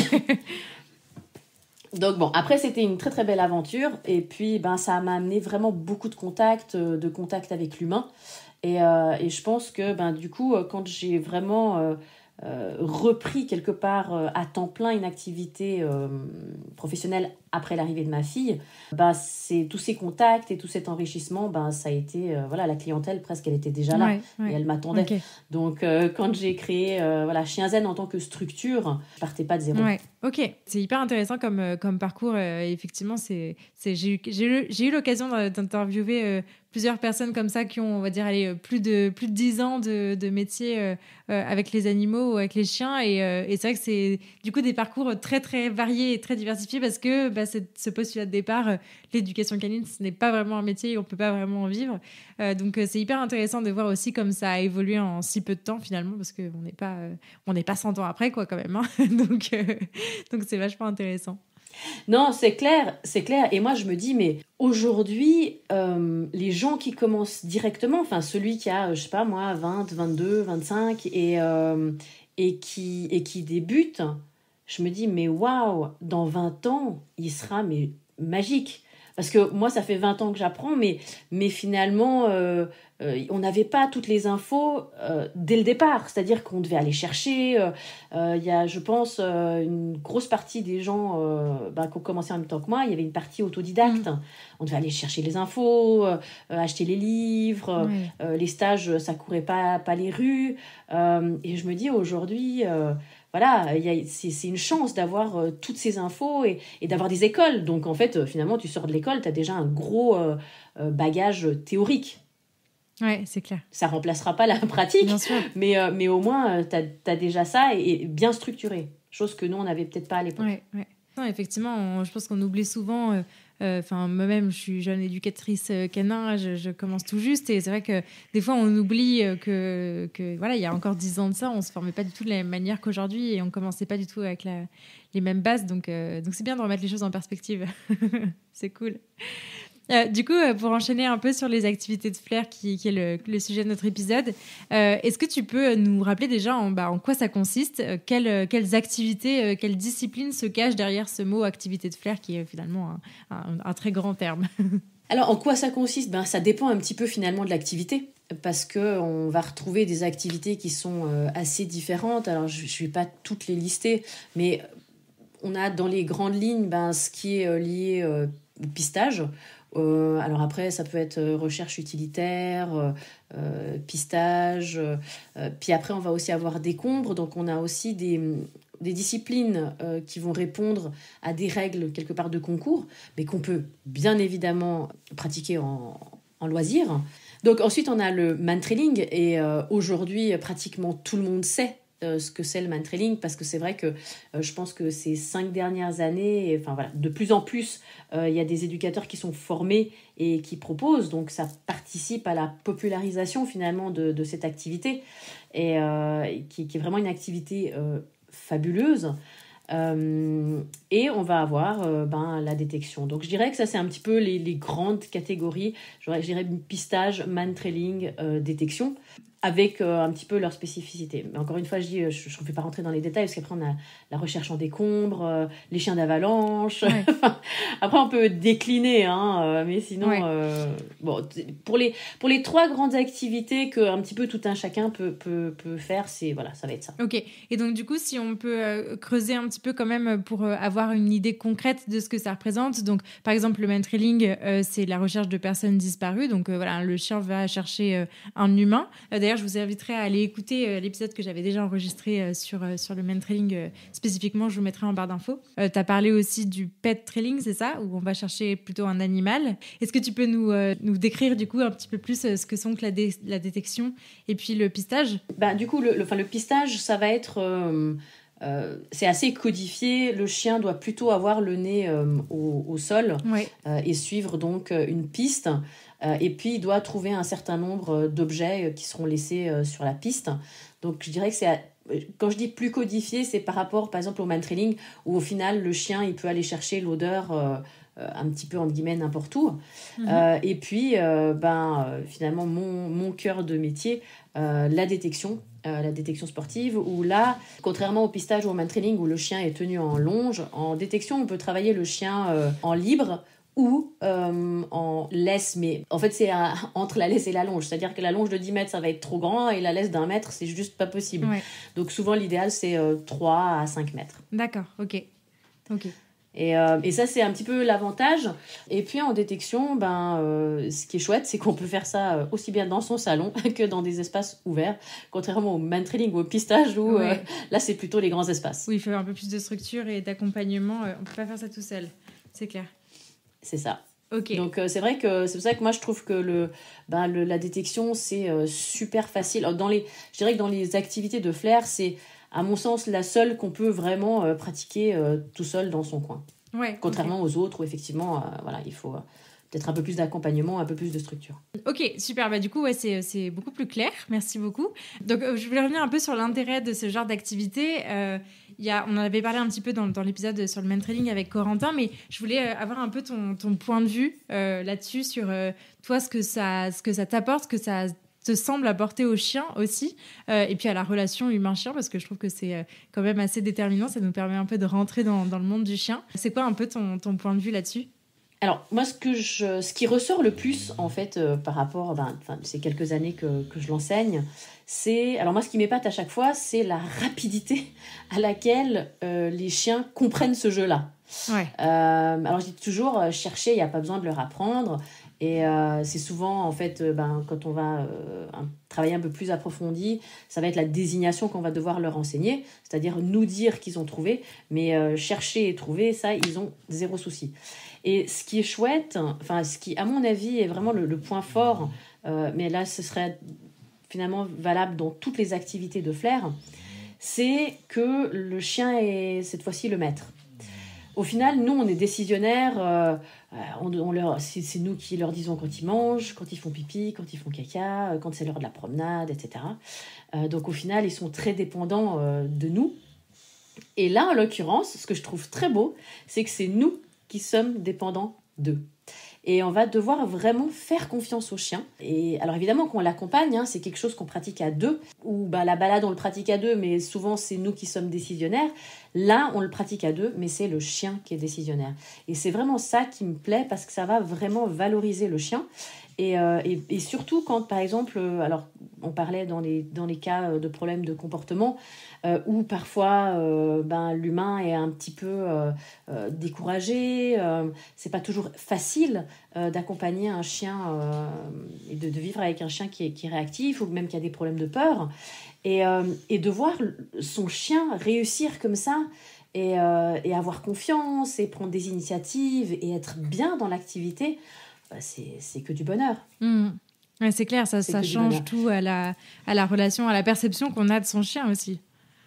Donc bon, après, c'était une très très belle aventure. Et puis, ça m'a amené vraiment beaucoup de contacts avec l'humain. Et je pense que du coup, quand j'ai vraiment repris quelque part à temps plein une activité professionnelle après l'arrivée de ma fille, c'est tous ces contacts et tout cet enrichissement, ça a été la clientèle presque elle était déjà là et elle m'attendait. Okay. Donc quand j'ai créé Chien Zen en tant que structure, je partais pas de zéro. Ouais. Ok, c'est hyper intéressant comme parcours. Effectivement, j'ai eu l'occasion d'interviewer plusieurs personnes comme ça qui ont, on va dire, plus de 10 ans de métier avec les animaux ou avec les chiens. Et c'est vrai que c'est du coup des parcours très, très variés et très diversifiés parce que ce postulat de départ, l'éducation canine, ce n'est pas vraiment un métier et on ne peut pas vraiment en vivre. Donc, c'est hyper intéressant de voir aussi comme ça a évolué en si peu de temps finalement parce qu'on n'est pas 100 ans après, quoi, quand même. Hein. Donc, c'est vachement intéressant. Non, c'est clair. Et moi, je me dis, mais aujourd'hui, les gens qui commencent directement, enfin, celui qui a, je sais pas moi, 20, 22, 25 et qui débute, je me dis, mais waouh, dans 20 ans, il sera magique. Parce que moi, ça fait 20 ans que j'apprends, mais finalement, on n'avait pas toutes les infos dès le départ. C'est-à-dire qu'on devait aller chercher. Il y a, je pense, une grosse partie des gens qui ont commencé en même temps que moi, il y avait une partie autodidacte. On devait aller chercher les infos, acheter les livres. Les stages, ça courait pas les rues. Et je me dis, aujourd'hui... c'est une chance d'avoir toutes ces infos et d'avoir des écoles. Donc, en fait, finalement, tu sors de l'école, tu as déjà un gros bagage théorique. Ouais, c'est clair. Ça ne remplacera pas la pratique, bien sûr. Mais au moins, tu as déjà ça et bien structuré. Chose que nous, on n'avait peut-être pas à l'époque. Ouais. Non, effectivement, je pense qu'on oublie souvent... moi-même, je suis jeune éducatrice canin, je commence tout juste et c'est vrai que des fois, on oublie que il y a encore 10 ans de ça, on ne se formait pas du tout de la même manière qu'aujourd'hui et on ne commençait pas du tout avec les mêmes bases. Donc, c'est bien de remettre les choses en perspective. C'est cool. Du coup, pour enchaîner un peu sur les activités de Flair, qui est le sujet de notre épisode, est-ce que tu peux nous rappeler déjà en quoi ça consiste, quelles activités, quelles disciplines se cachent derrière ce mot activité de Flair, qui est finalement un très grand terme. Alors, en quoi ça consiste ? Ça dépend un petit peu finalement de l'activité, parce qu'on va retrouver des activités qui sont assez différentes. Alors, je ne vais pas toutes les lister, mais on a dans les grandes lignes ce qui est lié au pistage. Alors après, ça peut être recherche utilitaire, pistage. Puis après, on va aussi avoir des combres. Donc, on a aussi des disciplines qui vont répondre à des règles quelque part de concours, mais qu'on peut bien évidemment pratiquer en loisir. Donc ensuite, on a le man-trailing. Et aujourd'hui, pratiquement tout le monde sait ce que c'est le man-trailing, parce que c'est vrai que je pense que ces 5 dernières années, de plus en plus, il y a des éducateurs qui sont formés et qui proposent, donc ça participe à la popularisation finalement de cette activité, et qui est vraiment une activité fabuleuse. Et on va avoir la détection. Donc je dirais que ça, c'est un petit peu les grandes catégories. Je dirais pistage, man-trailing, détection. avec un petit peu leur spécificité. Mais encore une fois, je dis, je ne vais pas rentrer dans les détails, parce qu'après, on a la recherche en décombres, les chiens d'avalanche. Ouais. Après, on peut décliner, hein, mais sinon, bon, pour les 3 grandes activités que un petit peu tout un chacun peut faire, voilà, ça va être ça. Ok. Et donc, du coup, si on peut creuser un petit peu quand même pour avoir une idée concrète de ce que ça représente. Donc, par exemple, le mantrailing, c'est la recherche de personnes disparues. Donc, voilà, le chien va chercher un humain. D'ailleurs, je vous inviterai à aller écouter l'épisode que j'avais déjà enregistré sur le mantrailing spécifiquement. Je vous mettrai en barre d'infos. Tu as parlé aussi du pet trailing, c'est ça, où on va chercher plutôt un animal. Est-ce que tu peux nous décrire du coup un petit peu plus ce que sont que la détection et puis le pistage? Du coup, le pistage, ça va être... c'est assez codifié. Le chien doit plutôt avoir le nez au sol et suivre donc une piste. Et puis, il doit trouver un certain nombre d'objets qui seront laissés sur la piste. Donc, je dirais que quand je dis plus codifié, c'est par rapport, par exemple, au mantrailing, où au final, le chien, il peut aller chercher l'odeur un petit peu, entre guillemets, n'importe où. Et puis, finalement, mon cœur de métier, la détection sportive, où là, contrairement au pistage ou au mantrailing, où le chien est tenu en longe, en détection, on peut travailler le chien en libre ou en laisse, mais en fait c'est entre la laisse et la longe, c'est-à-dire que la longe de 10 mètres ça va être trop grand et la laisse d'1 mètre c'est juste pas possible. Donc souvent l'idéal c'est 3 à 5 mètres. D'accord, ok. Et ça c'est un petit peu l'avantage. Et puis en détection, ce qui est chouette c'est qu'on peut faire ça aussi bien dans son salon que dans des espaces ouverts, contrairement au mantrailing ou au pistage où là c'est plutôt les grands espaces. Oui, il faut un peu plus de structure et d'accompagnement, on peut pas faire ça tout seul, c'est clair. C'est ça. Okay. Donc c'est vrai que c'est pour ça que moi je trouve que la détection c'est super facile. Je dirais que dans les activités de flair, c'est à mon sens la seule qu'on peut vraiment pratiquer tout seul dans son coin. Contrairement aux autres où effectivement il faut peut-être un peu plus d'accompagnement, un peu plus de structure. Ok, super. Du coup, c'est beaucoup plus clair. Merci beaucoup. Donc, je voulais revenir un peu sur l'intérêt de ce genre d'activité. On en avait parlé un petit peu dans l'épisode sur le mantrailing avec Corentin, mais je voulais avoir un peu ton point de vue là-dessus, sur toi, ce que ça t'apporte, ce que ça te semble apporter au chien aussi, et puis à la relation humain-chien, parce que je trouve que c'est quand même assez déterminant. Ça nous permet un peu de rentrer dans le monde du chien. C'est quoi un peu ton point de vue là-dessus ? Alors, moi, ce qui ressort le plus, en fait, par rapport ces quelques années que je l'enseigne, c'est... Alors, moi, ce qui m'épate à chaque fois, c'est la rapidité à laquelle les chiens comprennent ce jeu-là. Alors, je dis toujours, chercher, il n'y a pas besoin de leur apprendre. Et c'est souvent, en fait, quand on va travailler un peu plus approfondi, ça va être la désignation qu'on va devoir leur enseigner, c'est-à-dire nous dire qu'ils ont trouvé, mais chercher et trouver, ça, ils ont 0 souci. Et ce qui est chouette, ce qui, à mon avis, est vraiment le point fort, mais là, ce serait finalement valable dans toutes les activités de flair, c'est que le chien est cette fois-ci le maître. Au final, nous, on est décisionnaires, c'est nous qui leur disons quand ils mangent, quand ils font pipi, quand ils font caca, quand c'est l'heure de la promenade, etc. Donc au final, ils sont très dépendants de nous. Et là, en l'occurrence, ce que je trouve très beau, c'est que c'est nous qui sommes dépendants d'eux. Et on va devoir vraiment faire confiance au chien. Et alors évidemment qu'on l'accompagne, c'est quelque chose qu'on pratique à deux, ou la balade on le pratique à deux, mais souvent c'est nous qui sommes décisionnaires. Là on le pratique à deux, mais c'est le chien qui est décisionnaire. Et c'est vraiment ça qui me plaît, parce que ça va vraiment valoriser le chien. Et surtout quand, par exemple, alors on parlait dans les cas de problèmes de comportement, où parfois l'humain est un petit peu découragé, c'est pas toujours facile d'accompagner un chien et de vivre avec un chien qui est réactif, ou même qui a des problèmes de peur, et de voir son chien réussir comme ça, et avoir confiance et prendre des initiatives et être bien dans l'activité, c'est que du bonheur. Ouais, c'est clair, ça change tout à la relation, à la perception qu'on a de son chien aussi.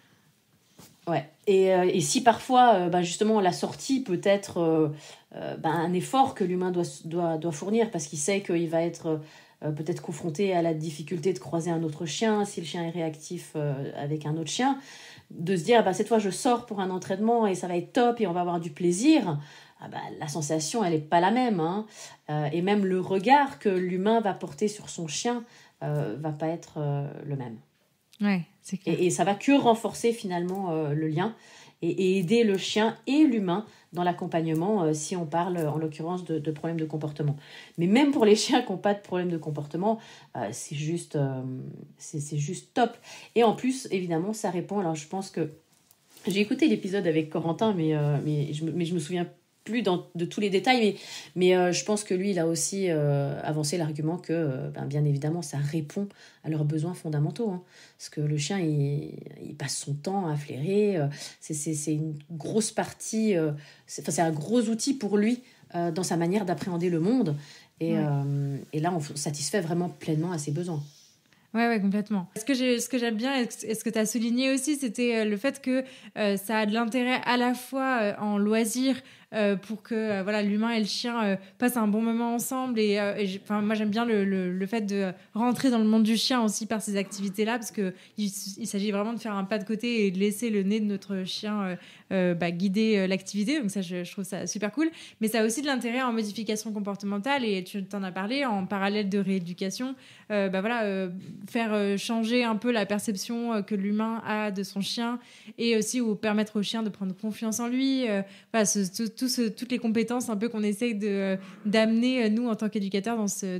Ouais. Et si parfois, justement, la sortie peut être un effort que l'humain doit fournir, parce qu'il sait qu'il va être peut-être confronté à la difficulté de croiser un autre chien, si le chien est réactif avec un autre chien, de se dire, cette fois, je sors pour un entraînement et ça va être top et on va avoir du plaisir. La sensation, elle n'est pas la même. Et même le regard que l'humain va porter sur son chien va pas être le même. Ouais, c'est clair. Et ça va que renforcer finalement le lien et aider le chien et l'humain dans l'accompagnement si on parle en l'occurrence de problèmes de comportement. Mais même pour les chiens qui n'ont pas de problème de comportement, c'est juste top. Et en plus, évidemment, ça répond. Alors je pense que j'ai écouté l'épisode avec Corentin, mais je me souviens plus de tous les détails, mais je pense que lui, il a aussi avancé l'argument que, bien évidemment, ça répond à leurs besoins fondamentaux. Hein. Parce que le chien, il passe son temps à flairer. C'est une grosse partie, c'est un gros outil pour lui dans sa manière d'appréhender le monde. Et là, on satisfait vraiment pleinement à ses besoins. Ouais, complètement. Ce que j'aime bien et ce que tu as souligné aussi, c'était le fait que ça a de l'intérêt à la fois en loisir pour que l'humain et le chien passent un bon moment ensemble. Moi, j'aime bien le fait de rentrer dans le monde du chien aussi par ces activités-là, parce qu'il s'agit vraiment de faire un pas de côté et de laisser le nez de notre chien guider l'activité. Donc ça, je trouve ça super cool. Mais ça a aussi de l'intérêt en modification comportementale, et tu t'en as parlé, en parallèle de rééducation. Faire changer un peu la perception que l'humain a de son chien, et aussi permettre au chien de prendre confiance en lui. Toutes les compétences un peu qu'on essaye d'amener, nous, en tant qu'éducateurs,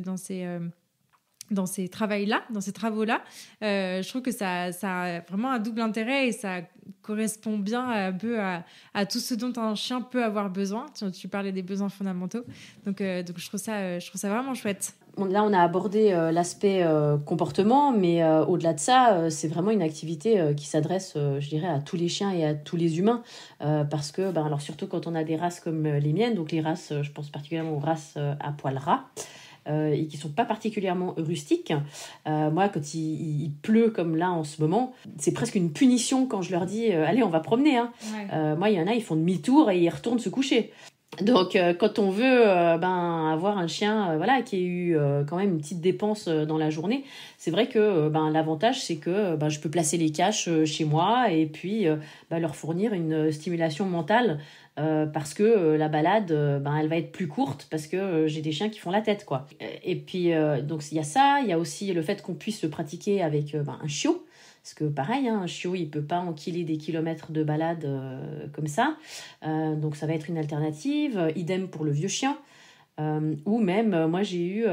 dans ces travaux-là. Je trouve que ça a vraiment un double intérêt, et ça correspond bien un peu à tout ce dont un chien peut avoir besoin. Tu parlais des besoins fondamentaux. Donc je trouve ça vraiment chouette. Là, on a abordé l'aspect comportement, mais au-delà de ça, c'est vraiment une activité qui s'adresse, je dirais, à tous les chiens et à tous les humains. Parce que, alors surtout quand on a des races comme les miennes, donc les races, je pense particulièrement aux races à poil ras, et qui ne sont pas particulièrement rustiques. Moi, quand il pleut comme là en ce moment, c'est presque une punition quand je leur dis « Allez, on va promener hein. ». Moi, il y en a, ils font demi-tour et ils retournent se coucher. Donc, quand on veut avoir un chien qui ait eu quand même une petite dépense dans la journée, c'est vrai que l'avantage, c'est que je peux placer les caches chez moi et puis leur fournir une stimulation mentale parce que la balade, elle va être plus courte parce que j'ai des chiens qui font la tête, quoi. Et puis, donc, il y a ça. Il y a aussi le fait qu'on puisse le pratiquer avec un chiot. Parce que pareil, un chiot, il ne peut pas enquiler des kilomètres de balade comme ça. Donc ça va être une alternative. Idem pour le vieux chien. Ou même, moi j'ai eu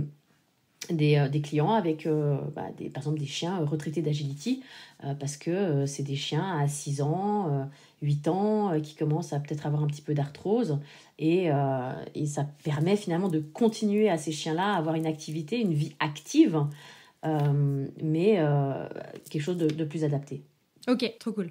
des clients avec par exemple des chiens retraités d'agility. Parce que c'est des chiens à 6 ans, 8 ans, qui commencent à peut-être avoir un petit peu d'arthrose. Et ça permet finalement de continuer à ces chiens-là à avoir une activité, une vie active. Mais quelque chose de plus adapté. Ok, trop cool.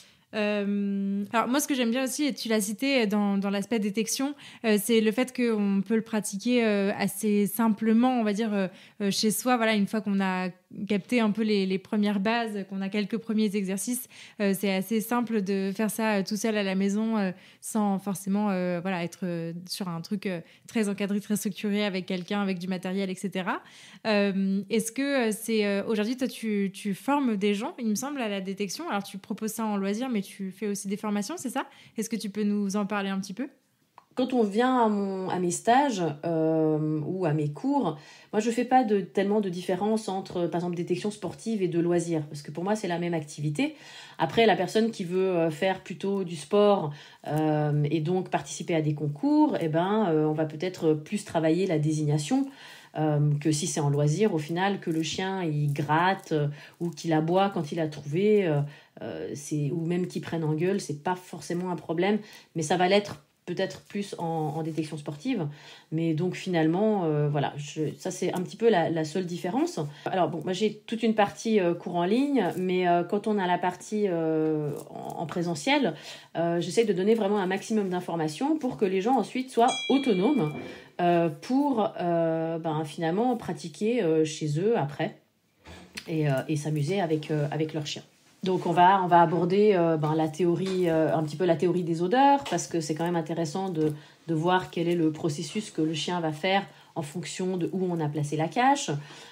Alors moi, ce que j'aime bien aussi, et tu l'as cité dans l'aspect détection, c'est le fait qu'on peut le pratiquer assez simplement, on va dire, chez soi. Voilà, une fois qu'on a capté un peu les premières bases, qu'on a quelques premiers exercices, c'est assez simple de faire ça tout seul à la maison, sans forcément être sur un truc très encadré, très structuré, avec quelqu'un, avec du matériel, etc. Est-ce que c'est aujourd'hui, toi, tu formes des gens, il me semble, à la détection? Alors tu proposes ça en loisir, mais tu fais aussi des formations, c'est ça? Est-ce que tu peux nous en parler un petit peu? Quand on vient à mes stages ou à mes cours, moi je ne fais pas tellement de différence entre, par exemple, détection sportive et de loisirs, parce que pour moi c'est la même activité. Après, la personne qui veut faire plutôt du sport et donc participer à des concours, on va peut-être plus travailler la désignation. Que si c'est en loisir, au final, que le chien il gratte ou qu'il aboie quand il a trouvé, ou même qu'il prenne en gueule, c'est pas forcément un problème, mais ça va l'être peut-être plus en détection sportive. Mais donc finalement, ça c'est un petit peu la seule différence. Alors bon, moi j'ai toute une partie cours en ligne, mais quand on a la partie en présentiel, j'essaie de donner vraiment un maximum d'informations pour que les gens ensuite soient autonomes pour finalement pratiquer chez eux après et s'amuser avec leur chien. Donc on va aborder la théorie, un petit peu la théorie des odeurs, parce que c'est quand même intéressant de voir quel est le processus que le chien va faire en fonction de où on a placé la cache.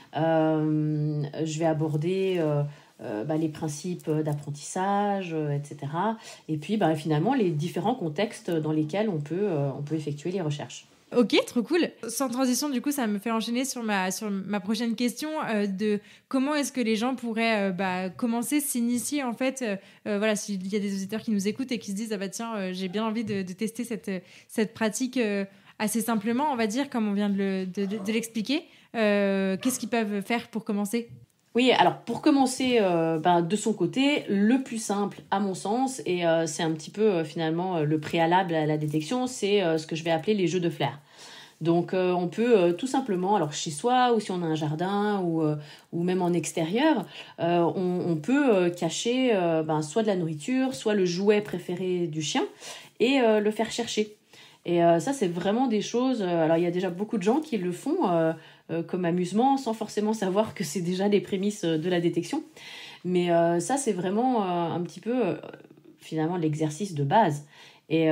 Je vais aborder les principes d'apprentissage, etc. Et puis finalement les différents contextes dans lesquels on peut effectuer les recherches. Ok, trop cool. Sans transition, du coup, ça me fait enchaîner sur ma prochaine question de comment est-ce que les gens pourraient commencer, s'initier en fait. Voilà, s'il y a des auditeurs qui nous écoutent et qui se disent ah bah tiens, j'ai bien envie de tester cette pratique assez simplement, on va dire, comme on vient de l'expliquer. Qu'est-ce qu'ils peuvent faire pour commencer? Oui, alors pour commencer, de son côté, le plus simple à mon sens, et c'est un petit peu finalement le préalable à la détection, c'est ce que je vais appeler les jeux de flair. Donc on peut tout simplement, alors chez soi ou si on a un jardin ou même en extérieur, on peut cacher soit de la nourriture, soit le jouet préféré du chien et le faire chercher. Et ça, c'est vraiment des choses... alors, il y a déjà beaucoup de gens qui le font comme amusement sans forcément savoir que c'est déjà les prémices de la détection. Mais ça, c'est vraiment un petit peu, finalement, l'exercice de base. Et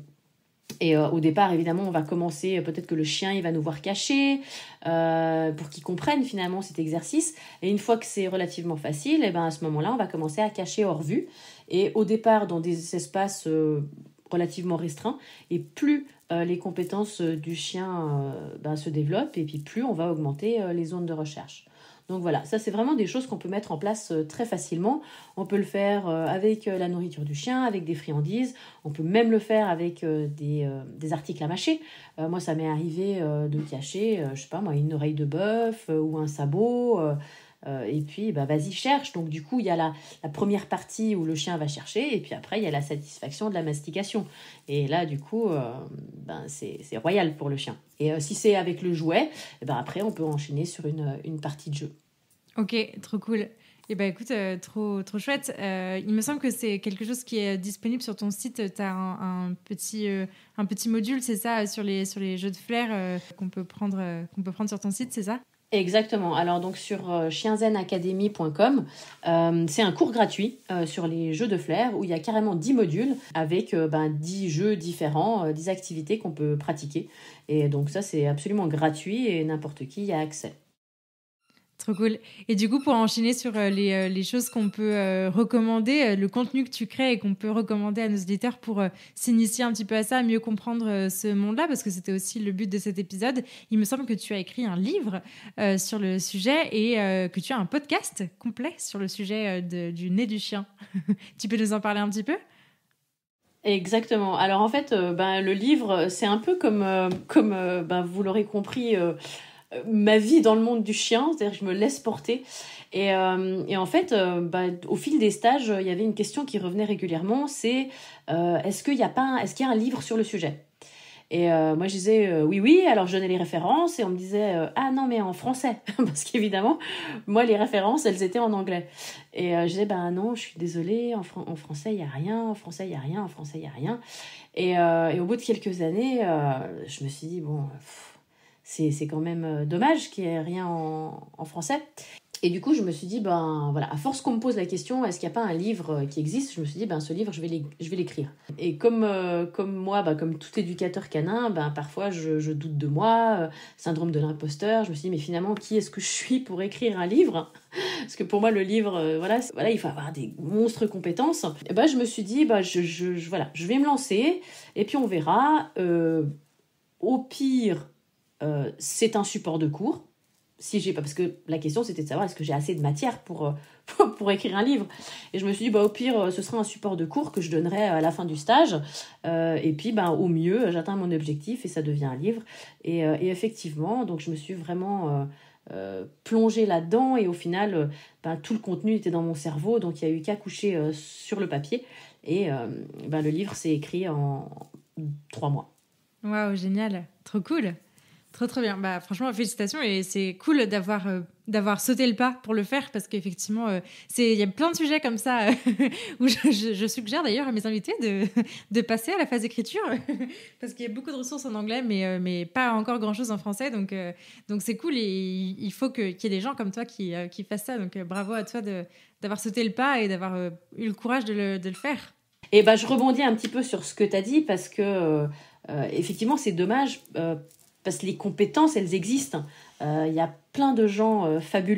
au départ, évidemment, on va commencer, peut-être que le chien, il va nous voir cacher pour qu'il comprenne finalement cet exercice. Et une fois que c'est relativement facile, et à ce moment-là, on va commencer à cacher hors vue. Et au départ, dans des espaces relativement restreints, et plus les compétences du chien se développent, et puis plus on va augmenter les zones de recherche. Donc voilà, ça c'est vraiment des choses qu'on peut mettre en place très facilement. On peut le faire avec la nourriture du chien, avec des friandises. On peut même le faire avec des articles à mâcher. Moi, ça m'est arrivé de cacher, je sais pas moi, une oreille de bœuf ou un sabot. Et puis, vas-y, cherche. Donc, du coup, il y a la première partie où le chien va chercher. Et puis après, il y a la satisfaction de la mastication. Et là, du coup, c'est royal pour le chien. Et si c'est avec le jouet, après, on peut enchaîner sur une partie de jeu. Ok, trop cool. Et écoute, trop chouette. Il me semble que c'est quelque chose qui est disponible sur ton site. Tu as un petit module, c'est ça, sur les jeux de flair qu'on peut prendre sur ton site, c'est ça? Exactement. Alors donc sur chienzenacademy.com, c'est un cours gratuit sur les jeux de flair où il y a carrément 10 modules avec 10 jeux différents, 10 activités qu'on peut pratiquer. Et donc ça, c'est absolument gratuit et n'importe qui y a accès. Trop cool. Et du coup, pour enchaîner sur les choses qu'on peut recommander, le contenu que tu crées et qu'on peut recommander à nos auditeurs pour s'initier un petit peu à ça, mieux comprendre ce monde-là, parce que c'était aussi le but de cet épisode. Il me semble que tu as écrit un livre sur le sujet et que tu as un podcast complet sur le sujet du nez du chien. Tu peux nous en parler un petit peu ? Exactement. Alors en fait, le livre, c'est un peu comme vous l'aurez compris, ma vie dans le monde du chien, c'est-à-dire que je me laisse porter. Et en fait, au fil des stages, il y avait une question qui revenait régulièrement, c'est est-ce qu'il y a un livre sur le sujet ? Et moi, je disais oui, alors je donnais les références et on me disait ah non, mais en français. Parce qu'évidemment, moi, les références, elles étaient en anglais. Et je disais non, je suis désolée, en français, il n'y a rien, en français, il n'y a rien, en français, il n'y a rien. Et au bout de quelques années, je me suis dit c'est quand même dommage qu'il n'y ait rien en français. Et du coup, je me suis dit, à force qu'on me pose la question, est-ce qu'il n'y a pas un livre qui existe ? Je me suis dit, ce livre, je vais l'écrire. Et comme moi, comme tout éducateur canin, parfois, je doute de moi, syndrome de l'imposteur. Je me suis dit, mais finalement, qui est-ce que je suis pour écrire un livre ? Parce que pour moi, le livre, il faut avoir des monstres compétences. Et je me suis dit, je vais me lancer, et puis on verra. Au pire, c'est un support de cours. Si j'ai pas, parce que la question c'était de savoir est-ce que j'ai assez de matière pour écrire un livre. Et je me suis dit au pire ce sera un support de cours que je donnerai à la fin du stage. Et puis au mieux j'atteins mon objectif et ça devient un livre. Et effectivement, donc je me suis vraiment plongée là-dedans et au final tout le contenu était dans mon cerveau, donc il n'y a eu qu'à coucher sur le papier. Et le livre s'est écrit en 3 mois. Waouh, génial, trop cool. Trop bien. Franchement, félicitations et c'est cool d'avoir sauté le pas pour le faire parce qu'effectivement, il y a plein de sujets comme ça où je suggère d'ailleurs à mes invités de passer à la phase d'écriture parce qu'il y a beaucoup de ressources en anglais mais pas encore grand-chose en français. Donc c'est cool et il faut qu'il y ait des gens comme toi qui fassent ça. Donc bravo à toi d'avoir sauté le pas et d'avoir eu le courage de le faire. Et je rebondis un petit peu sur ce que tu as dit parce que effectivement, c'est dommage parce que les compétences, elles existent. Il y a plein de gens fabuleux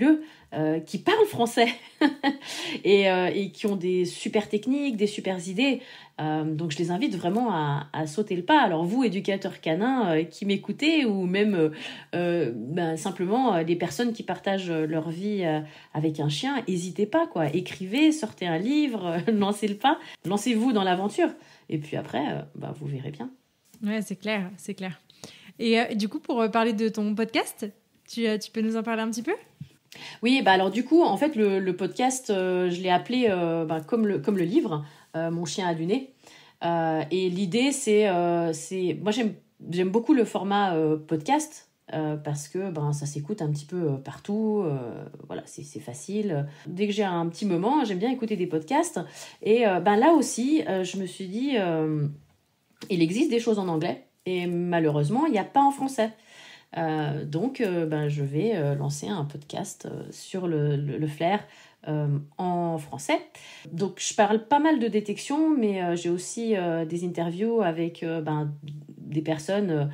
qui parlent français et qui ont des super techniques, des super idées. Donc je les invite vraiment à sauter le pas. Alors vous, éducateurs canins qui m'écoutez, ou même simplement des personnes qui partagent leur vie avec un chien, n'hésitez pas, quoi. Écrivez, sortez un livre, lancez le pas, lancez-vous dans l'aventure. Et puis après, vous verrez bien. Ouais, c'est clair, c'est clair. Et du coup, pour parler de ton podcast, tu peux nous en parler un petit peu ? Oui, alors du coup, en fait, le podcast, je l'ai appelé comme le livre, Mon chien a du nez. Et l'idée, c'est moi, j'aime beaucoup le format podcast. Parce que ça s'écoute un petit peu partout, voilà, c'est facile. Dès que j'ai un petit moment, j'aime bien écouter des podcasts. Et là aussi, je me suis dit, il existe des choses en anglais, et malheureusement, il n'y a pas en français. Donc, je vais lancer un podcast sur le flair en français. Donc, je parle pas mal de détection, mais j'ai aussi des interviews avec des personnes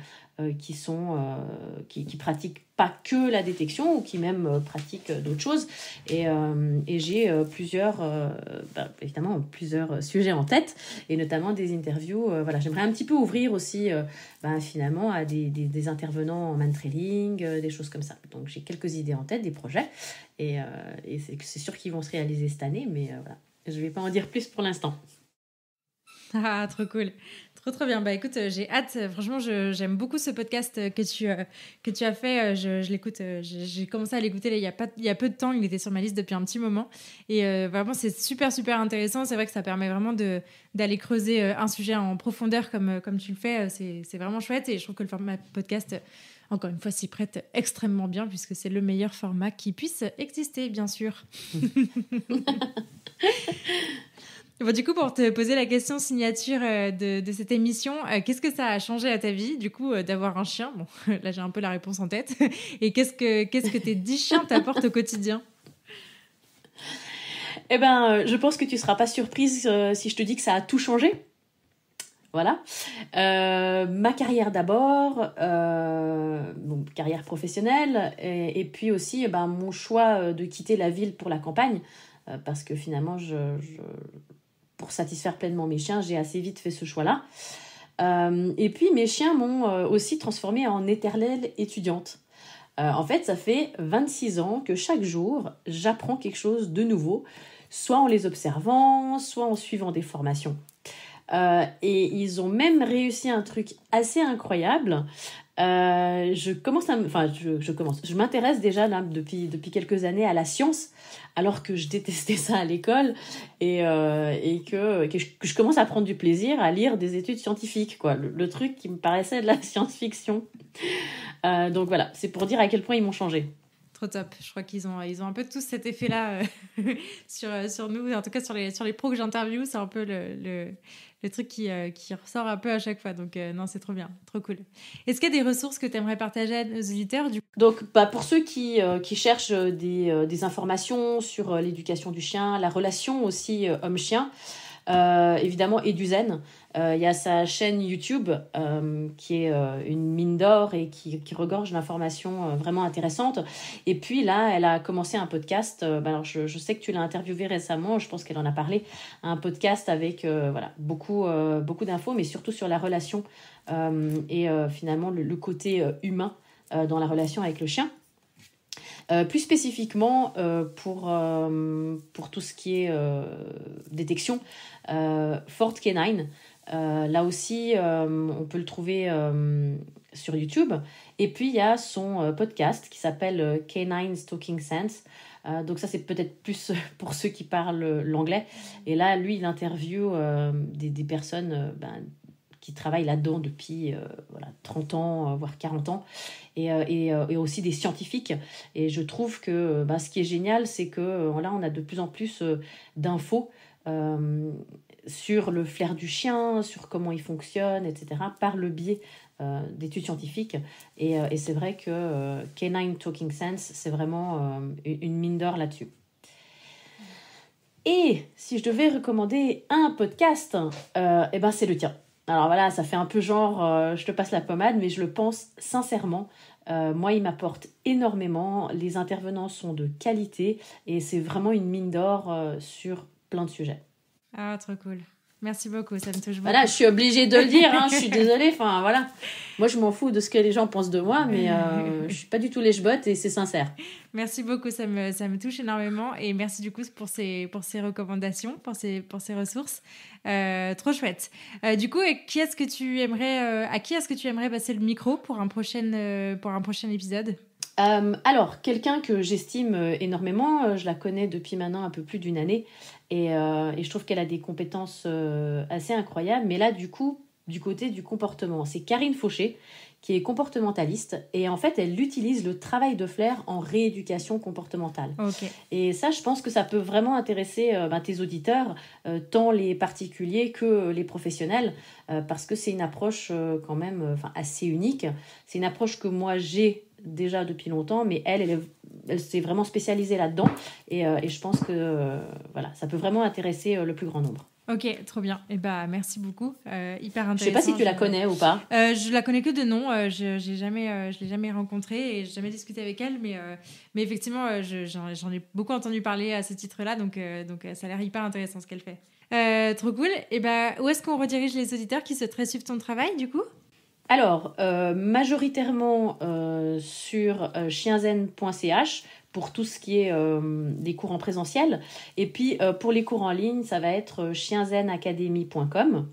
qui pratiquent pas que la détection, ou qui même pratiquent d'autres choses. Et j'ai évidemment plusieurs sujets en tête, et notamment des interviews. J'aimerais un petit peu ouvrir aussi finalement à des intervenants en man-trailing, des choses comme ça. Donc j'ai quelques idées en tête, des projets, et c'est sûr qu'ils vont se réaliser cette année, mais voilà, je vais pas en dire plus pour l'instant. Ah, trop cool. Trop bien. Écoute, j'ai hâte. Franchement, j'aime beaucoup ce podcast que tu as fait. Je l'écoute. J'ai commencé à l'écouter là, il y a peu de temps. Il était sur ma liste depuis un petit moment. Et vraiment, c'est super, super intéressant. C'est vrai que ça permet vraiment d'aller creuser un sujet en profondeur comme tu le fais. C'est vraiment chouette. Et je trouve que le format podcast, encore une fois, s'y prête extrêmement bien, puisque c'est le meilleur format qui puisse exister, bien sûr. Du coup, pour te poser la question signature de cette émission, qu'est-ce que ça a changé à ta vie, du coup, d'avoir un chien ? Bon, là, j'ai un peu la réponse en tête. Et qu'est-ce que tes 10 chiens t'apportent au quotidien ? Je pense que tu ne seras pas surprise si je te dis que ça a tout changé. Voilà. Ma carrière d'abord, carrière professionnelle, et puis aussi mon choix de quitter la ville pour la campagne, parce que finalement, pour satisfaire pleinement mes chiens, j'ai assez vite fait ce choix-là. Et puis, mes chiens m'ont aussi transformée en éternelle étudiante. En fait, ça fait 26 ans que chaque jour, j'apprends quelque chose de nouveau, soit en les observant, soit en suivant des formations. Et ils ont même réussi un truc assez incroyable. Je m'intéresse déjà là, depuis quelques années à la science, alors que je détestais ça à l'école, et que je commence à prendre du plaisir à lire des études scientifiques, quoi. Le truc qui me paraissait de la science-fiction. Donc voilà, c'est pour dire à quel point ils m'ont changé. Trop top. Je crois qu'ils ont un peu tous cet effet-là sur nous, en tout cas sur les pros que j'interviewe, c'est un peu le truc qui ressort un peu à chaque fois. Donc non, c'est trop bien, trop cool. Est-ce qu'il y a des ressources que tu aimerais partager à nos auditeurs du coup ? Donc pour ceux qui cherchent des informations sur l'éducation du chien, la relation aussi homme-chien, évidemment Eduzen. Il y a sa chaîne YouTube qui est une mine d'or et qui regorge d'informations vraiment intéressantes. Et puis là, elle a commencé un podcast. Alors je sais que tu l'as interviewée récemment, je pense qu'elle en a parlé. Un podcast avec beaucoup d'infos, mais surtout sur la relation et finalement le côté humain dans la relation avec le chien. Plus spécifiquement pour tout ce qui est détection, Fort Canine. Là aussi, on peut le trouver sur YouTube. Et puis, il y a son podcast qui s'appelle Canine Talking Sense. Donc ça, c'est peut-être plus pour ceux qui parlent l'anglais. Et là, lui, il interviewe des personnes qui travaillent là-dedans depuis 30 ans, voire 40 ans, et aussi des scientifiques. Et je trouve que ce qui est génial, c'est que là, on a de plus en plus d'infos sur le flair du chien, sur comment il fonctionne, etc., par le biais d'études scientifiques. Et c'est vrai que Canine Talking Sense, c'est vraiment une mine d'or là-dessus. Et si je devais recommander un podcast, c'est le tien. Alors voilà, ça fait un peu genre, je te passe la pommade, mais je le pense sincèrement. Moi, il m'apporte énormément. Les intervenants sont de qualité et c'est vraiment une mine d'or sur plein de sujets. Ah, trop cool. Merci beaucoup, ça me touche beaucoup. Voilà, je suis obligée de le dire, je suis désolée. Enfin, voilà. Moi, je m'en fous de ce que les gens pensent de moi, mais je suis pas du tout lèche-botte et c'est sincère. Merci beaucoup, ça me touche énormément et merci du coup pour ces recommandations, pour ces ressources. Trop chouette. Du coup, à qui est-ce que tu aimerais passer le micro pour un prochain épisode ? Alors, quelqu'un que j'estime énormément, je la connais depuis maintenant un peu plus d'une année et je trouve qu'elle a des compétences assez incroyables. Mais là, du coup, du côté du comportement, c'est Karine Fauché qui est comportementaliste et en fait, elle utilise le travail de flair en rééducation comportementale. Okay. Et ça, je pense que ça peut vraiment intéresser tes auditeurs, tant les particuliers que les professionnels, parce que c'est une approche quand même assez unique. C'est une approche que moi, j'ai déjà depuis longtemps, mais elle s'est vraiment spécialisée là-dedans et je pense que ça peut vraiment intéresser le plus grand nombre. Ok, trop bien. Et merci beaucoup. Hyper intéressant. Je sais pas si tu la connais ou pas. Je la connais que de nom. Je l'ai jamais rencontrée et j'ai jamais discuté avec elle, mais effectivement, j'en ai beaucoup entendu parler à ce titre-là, donc ça a l'air hyper intéressant ce qu'elle fait. Trop cool. Et où est-ce qu'on redirige les auditeurs qui souhaiteraient suivre ton travail du coup ? Alors, majoritairement sur chienzen.ch pour tout ce qui est des cours en présentiel. Et puis, pour les cours en ligne, ça va être chienzenacademy.com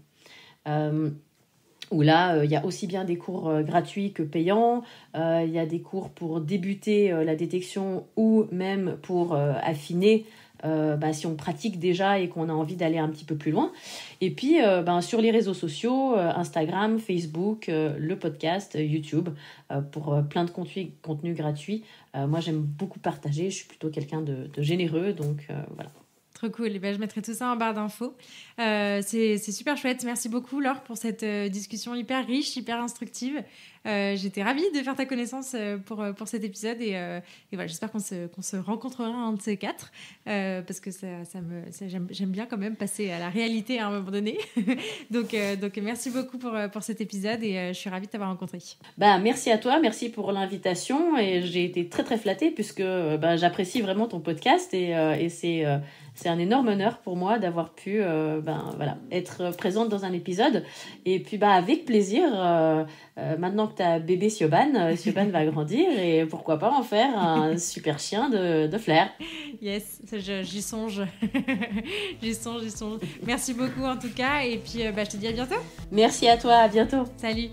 où là, il y a aussi bien des cours gratuits que payants. Il y a des cours pour débuter la détection ou même pour affiner si on pratique déjà et qu'on a envie d'aller un petit peu plus loin. Et puis, sur les réseaux sociaux, Instagram, Facebook, le podcast, YouTube, pour plein de contenus gratuits. Moi, j'aime beaucoup partager. Je suis plutôt quelqu'un de généreux, donc voilà. Trop cool. Je mettrai tout ça en barre d'infos. C'est super chouette. Merci beaucoup, Laure, pour cette discussion hyper riche, hyper instructive. J'étais ravie de faire ta connaissance pour cet épisode et voilà, j'espère qu'on se rencontrera un de ces quatre parce que j'aime bien quand même passer à la réalité à un moment donné. donc merci beaucoup pour cet épisode et je suis ravie de t'avoir rencontré. Merci à toi, merci pour l'invitation et j'ai été très très flattée puisque j'apprécie vraiment ton podcast et c'est un énorme honneur pour moi d'avoir pu être présente dans un épisode. Et puis avec plaisir, maintenant que tu as bébé Siobhan va grandir et pourquoi pas en faire un super chien de flair. Yes, j'y songe. j'y songe. Merci beaucoup en tout cas et puis je te dis à bientôt. Merci à toi, à bientôt. Salut.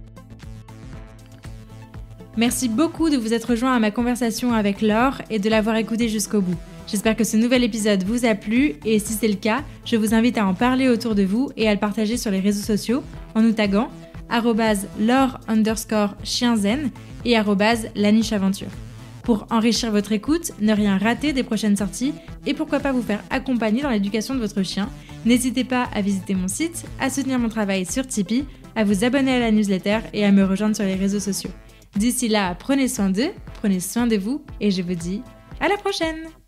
Merci beaucoup de vous être rejoint à ma conversation avec Laure et de l'avoir écoutée jusqu'au bout. J'espère que ce nouvel épisode vous a plu et si c'est le cas, je vous invite à en parler autour de vous et à le partager sur les réseaux sociaux en nous taguant @laure_chienzen et @lanicheaventure. Pour enrichir votre écoute, ne rien rater des prochaines sorties et pourquoi pas vous faire accompagner dans l'éducation de votre chien, n'hésitez pas à visiter mon site, à soutenir mon travail sur Tipeee, à vous abonner à la newsletter et à me rejoindre sur les réseaux sociaux. D'ici là, prenez soin d'eux, prenez soin de vous et je vous dis à la prochaine!